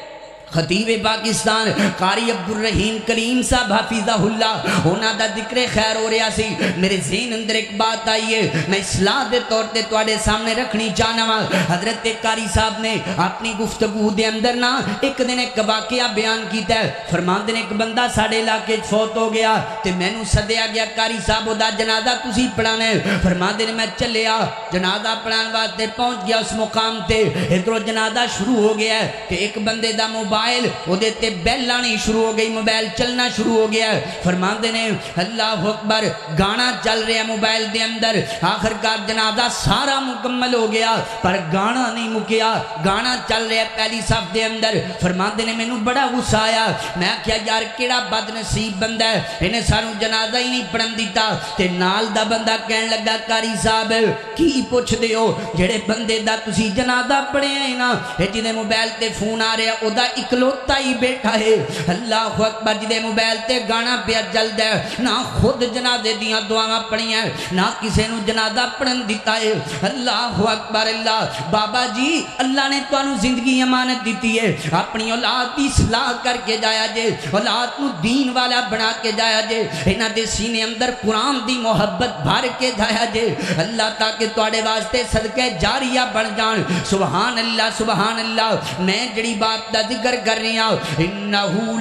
خطیب پاکستان قاری عبدالرحیم کلیم صاحب حفظہ اللہ ہونا دا ذکر خیر ہو رہا سی میرے ذہن اندر ایک بات آئی ہے میں اصلاح دے طور تے تواڈے سامنے رکھنی چاہنا وا حضرت قاری صاحب نے اپنی گفتگو دے اندر نا ایک دن ایک واقعہ بیان کیتا ہے فرماندے نے ایک بندہ ساڈے علاقے فوت ہو گیا تے مینوں سدیا گیا قاری صاحب دا جنازہ تسی پڑھانا ہے فرماندے نے میں چلیا جنازہ پڑھان واسطے پہنچ گیا اس مقام تے ادھروں جنازہ شروع ہو گیا ہے تے ایک بندے دا موبائل وہ دیتے بیل لانی شروع ہو گئی موبائل چلنا شروع ہو گیا فرماندے نے اللہ اکبر گانا چل رہا ہے موبائل دے اندر آخر کار جنازہ سارا مکمل ہو گیا پر گانا نہیں مکیا گانا چل رہا ہے پہلی صف دے اندر فرماندے نے مینوں بڑا غصہ آیا میں کیا یار کیڑا بد نصیب بندہ ہے انہیں سانوں جنازہ ہی نہیں پڑھن دیتا تے نال دا بندہ کہن لگا قاری صاحب کی پوچھ دے ہو جڑے بندے دا تسی جنازہ پڑھے ہیں نا جدے موبائل تے فون آ رہا او دا اکلوتا ہی بیٹھا ہے اللہ اکبر جدے موبائل تے گانا پیا جلد ہے نہ خود جنازے دیاں دعاواں پڑھی ہیں نہ کسے نو جنازہ پڑھن دیتا ہے اللہ اکبر اللہ بابا جی اللہ نے تانوں زندگی امانت دیتی ہے اپنی اولاد دی اصلاح کر کے جایا جے اولاد نو دین والا بنا کے جایا جے انہاں دے سینے اندر قرآن دی محبت بھر کے جایا جے اللہ تاکہ تواڈے واسطے صدقہ جاریہ بن جان سبحان اللہ سبحان اللہ میں جڑی بات دا ذکر کر رہی ہوں انہو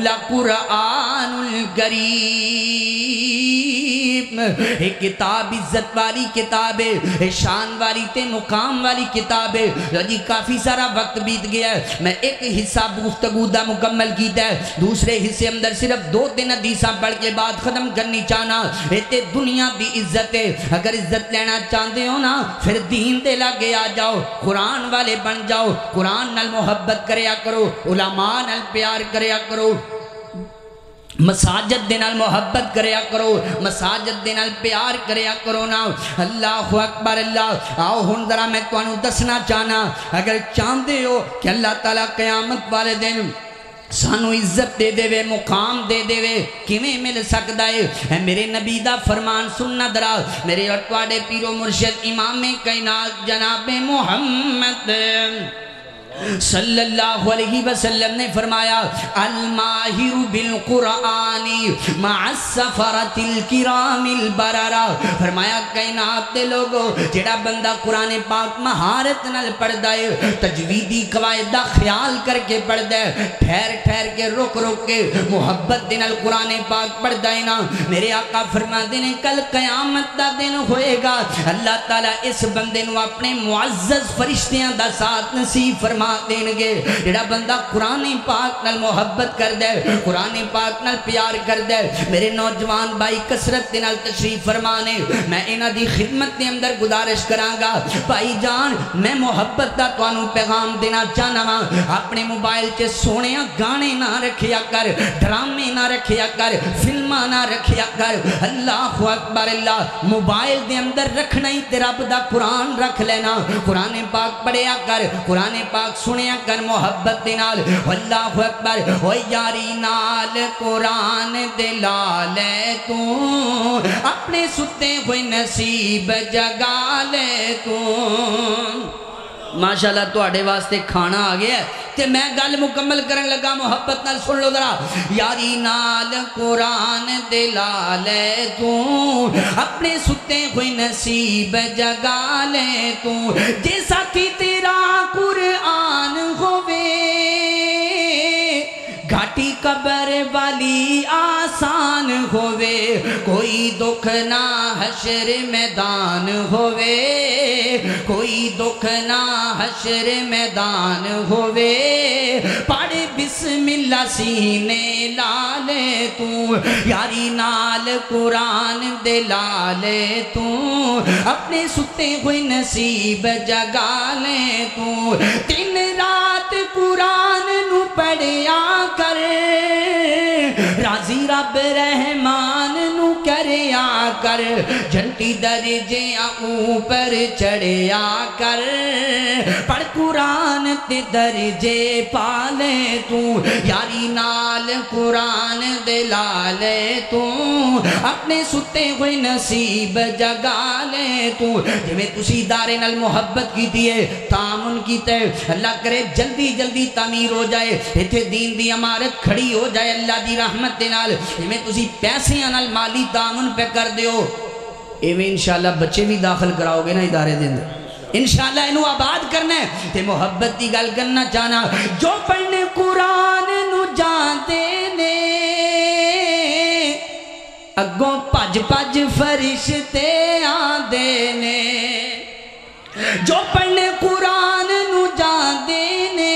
لقرآن الکریم ایک کتاب عزت والی کتاب ہے شان والی تے مقام والی کتاب ہے جی کافی سارا وقت بیت گیا ہے میں ایک حصہ گفتگو دا مکمل کیتا ہے دوسرے حصے اندر صرف دو تین حدیثاں پڑھ کے بعد ختم کرنی چاہنا تے دنیا دی عزت ہے اگر عزت لینا چاہتے ہو نا پھر دین دے لاگے آ جاؤ قرآن والے بن جاؤ قرآن نال محبت کریا کرو علماء نال پیار کریا کرو مساجد دے نال محبت کریا کرو مساجد دے نال پیار کریا کرو نا اللہ اکبر اللہ آؤ ہن ذرا میں تانوں دسنا چاہنا اگر چاہتے ہو کہ اللہ تعالیٰ قیامت والے دن سانو عزت دے دے وے مقام دے دے وے کیویں مل سکدا ہے اے میرے نبی دا فرمان سننا درا میرے اور تواڈے پیر و مرشد امام کائنات جناب محمد صلی اللہ علیہ وسلم نے فرمایا الماہر بالقرآن مع السفرت الکرام البررہ فرمایا کائنات دے لوگو جڑا بندہ قرآن پاک مہارت نال پڑھدا ہے تجویدی قواعد دا خیال کر کے پڑھدا ہے ٹھہر ٹھہر کے رک رک کے محبت دے نال قرآن پاک پڑھدا ہے نا میرے آقا فرماندے نے کل قیامت دا دن ہوئے گا اللہ تعالیٰ اس بندے نو اپنے معزز فرشتیاں دا ساتھ نصیب فرما دین گے جڑا بندہ قرآن پاک نال محبت کر دے قرآن پاک نال پیار کر دے میرے نوجوان بھائی کسرت دے نال تشریف فرمانے میں انہاں دی خدمت دے اندر گزارش کراں گا بھائی جان میں محبت دا تانوں پیغام دینا چاہنا وا اپنے موبائل تے سونےاں گانے نہ رکھیا کر ڈرامے نہ رکھیا کر فلماں نہ رکھیا کر اللہ اکبر اللہ موبائل دے اندر رکھنا ہی تے رب دا قرآن رکھ لینا قرآن پاک پڑھیا کر قرآن پاک سنیا کر محبت دے نال اللہ اکبر او یاری نال قرآن دے لالے تو اپنے ستے ہوئے نصیب جگا لے تو ماشاءاللہ تو آڑے واسطے کھانا آگیا ہے تے میں گل مکمل کرن لگا محبت نال سن لو ذرا یاری نال قرآن دے لالے تو اپنے ستے ہوئے نصیب جگا لے تو جے ساتھی تیرا قرآن ہوئے قبر والی آسان ہووے کوئی دکھ نہ حشر میدان ہووے کوئی دکھ نہ حشر میدان ہووے پڑھ بسم اللہ سینے لالے تو یاری نال قرآن دے لالے تو اپنے ستے ہوئے نصیب جگا لے تو تین رات قرآن نو پڑھیا کر راضی رب رحمان نو کریا کر جنتی درجیاں اوپر چڑھیا کر پڑھ قرآن تے درجے پالے تو یاری نال قرآن دے لالے تو اپنے ستے ہوئے نصیب جگا لے تو جویں تسی دارے نال محبت کی دیئے تعامن کی تے اللہ کرے جلدی جلدی تعمیر ہو جائے ایتھے دین دی عمارت کھڑی ہو جائے اللہ دی رحمت دے نال جویں تسی پیسیاں نال مالی تعامن پہ کر دیو ایویں انشاءاللہ بچے بھی داخل کراؤ گے نا ادارے دے اندر انشاءاللہ انہوں آباد کرنا ہے تے محبت دی گل کرنا چاہنا جو پڑھنے قرآن نو جانتے نے اگوں پج پج فرشتے آندے نے جو پڑھنے قرآن نو جانتے نے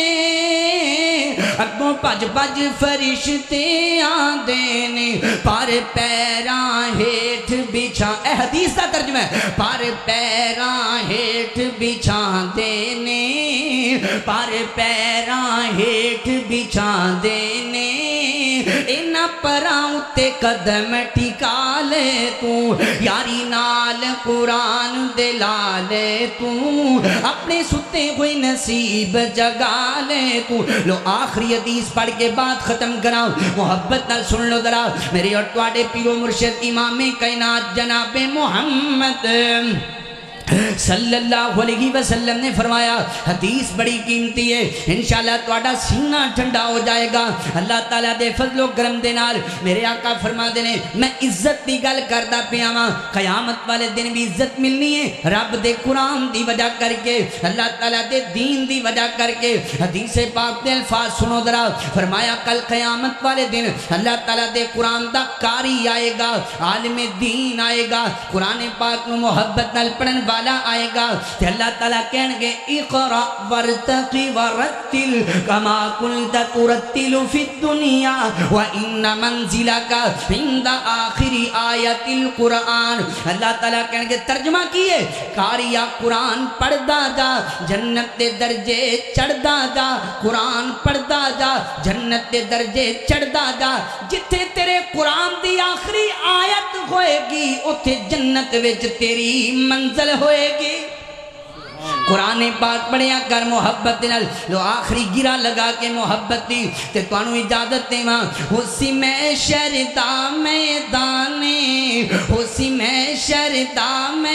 اگوں پج پج فرشتے آندے نے پر پیراں ہیٹھ بچھا اے حدیث دا ترجمہ ہے پر پیراں ہیٹھ بچھا دینے پر پیراں ہیٹھ بچھا دینے اینا پراؤں تے قدم ٹھکا لے تو یاری نال قرآن دے لالے تو اپنے ستے ہوئے نصیب جگا لے تو لو آخری حدیث پڑھ کے بات ختم کراؤ محبت نہ سن لو ذرا میرے اور تواڈے پیرو مرشد امام کائنات جناب محمد صلی اللہ علیہ وسلم نے فرمایا حدیث بڑی قیمتی ہے انشاءاللہ تواڈا سینہ ٹھنڈا ہو جائے گا اللہ تعالیٰ دے فضل و کرم دے نال میرے آقا فرما دینے میں عزت دی گل کردا پیا واں قیامت والے دن بھی عزت ملنی ہے رب دے قرآن دی وجہ کر کے اللہ تعالیٰ دے دین دی وجہ کر کے حدیث پاک دے الفاظ سنو ذرا فرمایا کل قیامت والے دن اللہ تعالیٰ دے قرآن دا قاری آئے گا عالم دین آئے گا قرآن پاک نو محبت نال پڑھن والا آئے گا کہ اللہ تعالیٰ کہنے گے اقرأ ورتقی ورتل کما کنت ترتل فی الدنیا وَإِنَّ مَنزِلَكَ عِنْدَ آخِرِ آیَتِ القرآن اللہ تعالیٰ کہنے گے ترجمہ کیے کاریا قرآن پڑھ دا جا جنت دے درجے چڑھ دا جا قرآن پڑھ دا جا جنت دے درجے چڑھ دا جا جتھے تیرے قرآن دی آخری آیت ہوئے گی اتھے جنت وچ تیری منزل ہوئے گی قرآن پاک پڑھیا کر محبت دنال لو آخری گرا لگا کے محبت دی تے توانو اجازت دے ماں حسی میں شردہ میدانے حسی میں شردہ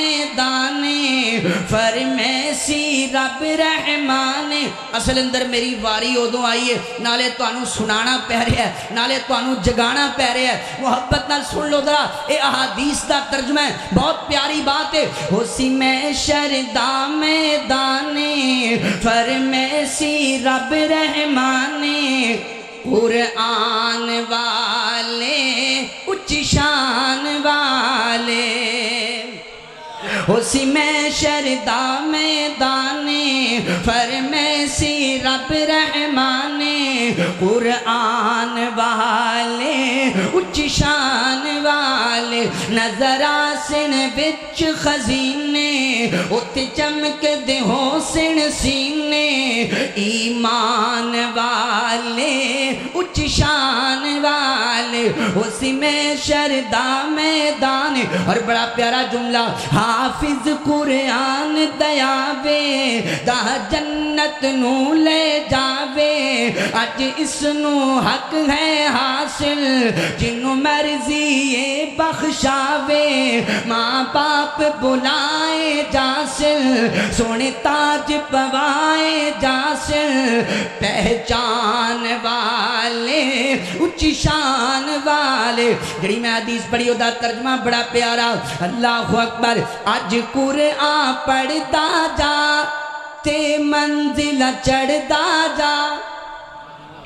میدانے فرمیسی رب رحمانے اصل اندر میری واری ادو آئیے نالے توانو سنانا پہ رہا ہے نالے توانو جگانا پہ رہا ہے محبت نال سن لو ذرا اے احادیث دا ترجمہ ہے بہت پیاری بات ہے حسی میں شردہ میدانے دانے فرمیسی رب رحمانے قرآن والے اچ شان والے اسی میں شردہ میدانے فرمیسی رب رحمانے قرآن والے اچ شان والے نظر آسن بچ خزینے ات چمک دے حسن سینے ایمان والے اچ شان والے اسی میں شردہ میدانے اور بڑا پیارا جملہ حافظ قرآن دیاوے دا جنت نو لے جاوے اج اس نو حق ہے حاصل جنو مرضی بخشاوے ماں باپ بلائے جاسل سونے تاج پوائے جاسل پہچان والے اچھی شان والے جڑی میں حدیث پڑھی دا ترجمہ بڑا پیارا اللہ اکبر اج قرآن پڑھتا جا تے منزل چڑھتا جا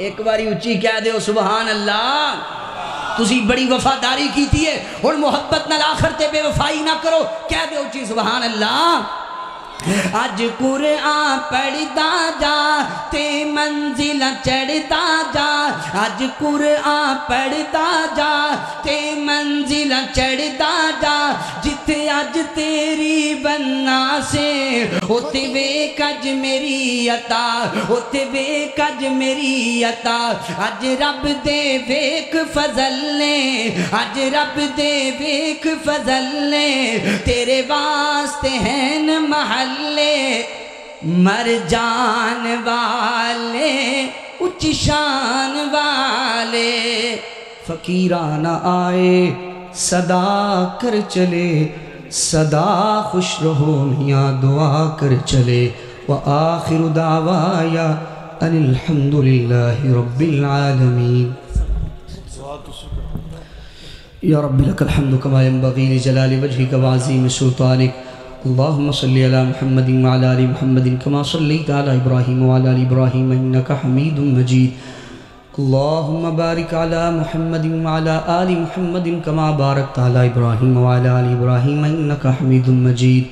ایک باری اچھی کہہ دیو سبحان اللہ. تسی بڑی وفاداری کیتی ہے اور محبت نال آخر تے بے وفائی نہ کرو. کہہ دیو اچھی سبحان اللہ. اج قرآن پڑھتا جا تے منزل چڑھتا جا. اج قرآن پڑھتا جا تے منزل چڑھتا جا. جتے اج تیری بننا سے ہوتے بے کج میری عطا. ہوتے بے کج میری عطا. اج رب دے ویک فضل نے. اج رب دے ویک فضل نے. تیرے واسطے ہیں محل مر جان والے اچ شان والے. فقیران آئے صدا کر چلے. صدا خوش رہو میاں دعا کر چلے. وآخر دعوایا ان الحمدللہ رب العالمین. یا رب لک الحمد کما ینبغی لجلال وجہک وعظیم سلطانک. اللہم صلی علی محمد وعلی آل محمد کما صلیت علی ابراہیم وعلی آل ابراہیم انکا حمید مجید. اللہم بارک علی محمد وعلی آل محمد کما بارکت علی ابراہیم وعلی آل ابراہیم انکا حمید مجید.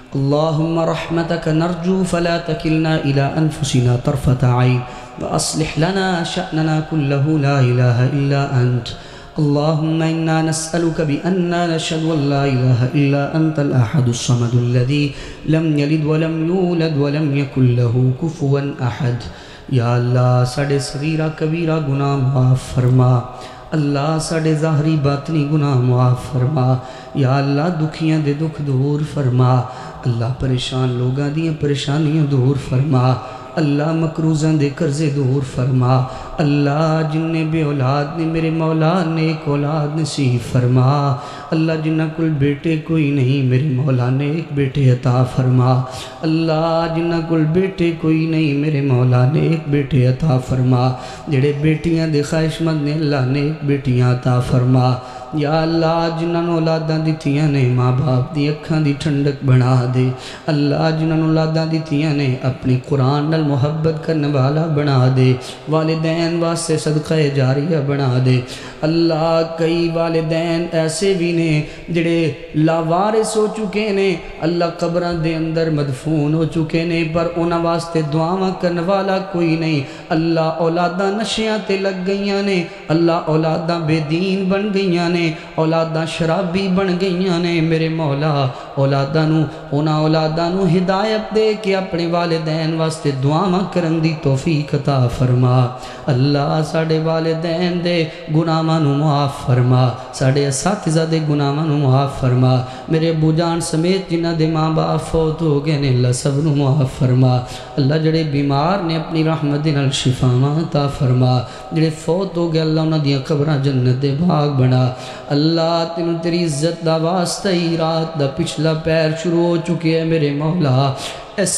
اللہم رحمتک نرجو فلا تکلنا الی انفسنا طرفت عین واصلح لنا شأننا كله لا إله إلا أنت. اللهم إنا نسألك بأننا نشهد أن لا إله إلا أنت الأحد الصمد الذي لم يلد ولم يولد ولم يكن له كفوا أحد. یا اللہ ساڑے صغیرہ کبیرہ گناہ معاف فرما. اللہ ساڑے ظاہری باطنی گناہ معاف فرما. یا اللہ دکھیاں دے دکھ دور فرما. اللہ پریشان لوگاں دیاں پریشانیاں دور فرما. اللہ مقروضاں دے قرضے دور فرما. اللہ جن نے بے اولاد نے میرے مولا نیک اولاد نصیب فرما. اللہ جنہ کل بیٹے کوئی نہیں میرے مولا نے ایک بیٹے عطا فرما. اللہ جنہ کل بیٹے کوئی نہیں میرے مولا نے ایک بیٹے عطا فرما. جڑے بیٹیاں دے خواہش مند نے اللہ نے ایک بیٹیاں عطا فرما. یا اللہ جنہاں نو اولاداں دیتیاں نے ماں باپ دی اکھاں دی ٹھنڈک بنا دے. اللہ جنہاں نو اولاداں دیتیاں نے اپنی قرآن نال محبت کرنے والا بنا دے. والدین واسطے صدقہ جاریہ بنا دے. اللہ کئی والدین ایسے بھی نے جڑے لاوارث ہو چکے نے. اللہ قبران دے اندر مدفون ہو چکے نے پر انہاں واسطے دعاواں کرنے والا کوئی نہیں. اللہ اولاداں نشیاں تے لگ گئیاں نے. اللہ اولاداں بے دین بن گئیاں نے. اولاداں شرابی بن گئیاں نے. میرے مولا اولاداں نو انہاں اولاداں نو ہدایت دے کہ اپنے والدین واسطے دعاواں کرن دی توفیق عطا فرما. اللہ ساڑے والدین دے گناہاں نو معاف فرما. ساڑے اساتذہ دے گناہاں نو معاف فرما. میرے ابو جان سمیت جنہ دے ماں باپ فوت ہو گئے نے اللہ سب نو معاف فرما. اللہ جڑے بیمار نے اپنی رحمت نال شفاواں عطا فرما. جڑے فوت ہو گئے اللہ انہاں دیاں قبراں جنت دے باغ بنا. اللہ تینوں تیری عزت دا واسطہ ہی رات دا پچھلا پیر شروع ہو چکے ہیں میرے مولا. اس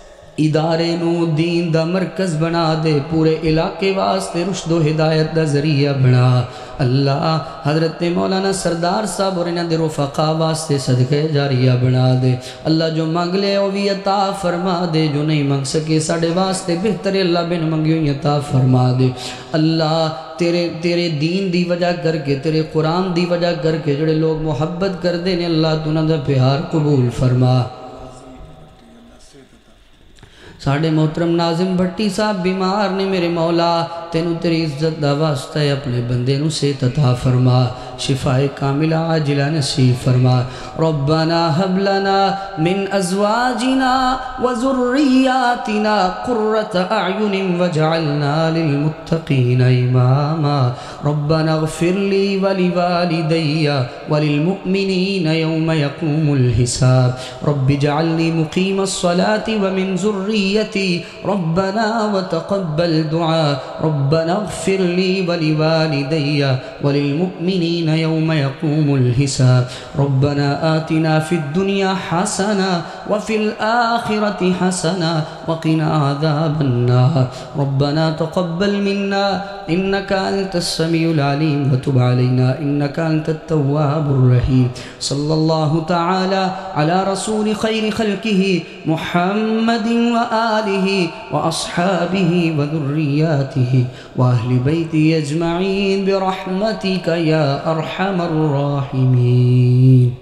ادارے نو دین دا مرکز بنا دے. پورے علاقے واسطے رشد و ہدایت دا ذریعہ بنا. اللہ حضرت مولانا سردار صاحب اور انہاں دے رفقا واسطے صدقہ جاریہ بنا دے. اللہ جو مانگ لے وہ بھی عطا فرما دے. جو نہیں مانگ سکے ساڑے واسطے بہتر اللہ بن منگیوں عطا فرما دے. اللہ تیرے تیرے دین دی وجہ کر کے تیرے قرآن دی وجہ کر کے جڑے لوگ محبت کر دے نے اللہ تو انہاں دا پیار قبول فرما. ساڑھے محترم ناظم بھٹی صاحب بیمار نے میرے مولا. تینوں تیری عزت دا واسطہ ہے اپنے بندے نو صحت عطا فرما. شفائے کاملہ عاجلہ نصیب فرما. ربنا حب لنا من ازواجنا وذریاتنا قرۃ اعین وجعلنا للمتقین اماما. ربنا اغفر لی ولوالدی وللمؤمنین یوم یقوم الحساب. رب اجعلنی مقیم الصلاة ومن ذریتی ربنا وتقبل دعا. ربنا اغفر لي ولوالدي وللمؤمنين يوم يقوم الحساب. ربنا آتنا في الدنيا حسنة وفي الآخرة حسنة وقنا عذاب النار. ربنا تقبل منا إنك أنت السميع العليم وتب علينا إنك أنت التواب الرحيم. صلى الله تعالى على رسول خير خلقه محمد وآله وأصحابه وذرياته وأهل بيتي أجمعين برحمتك يا أرحم الراحمين.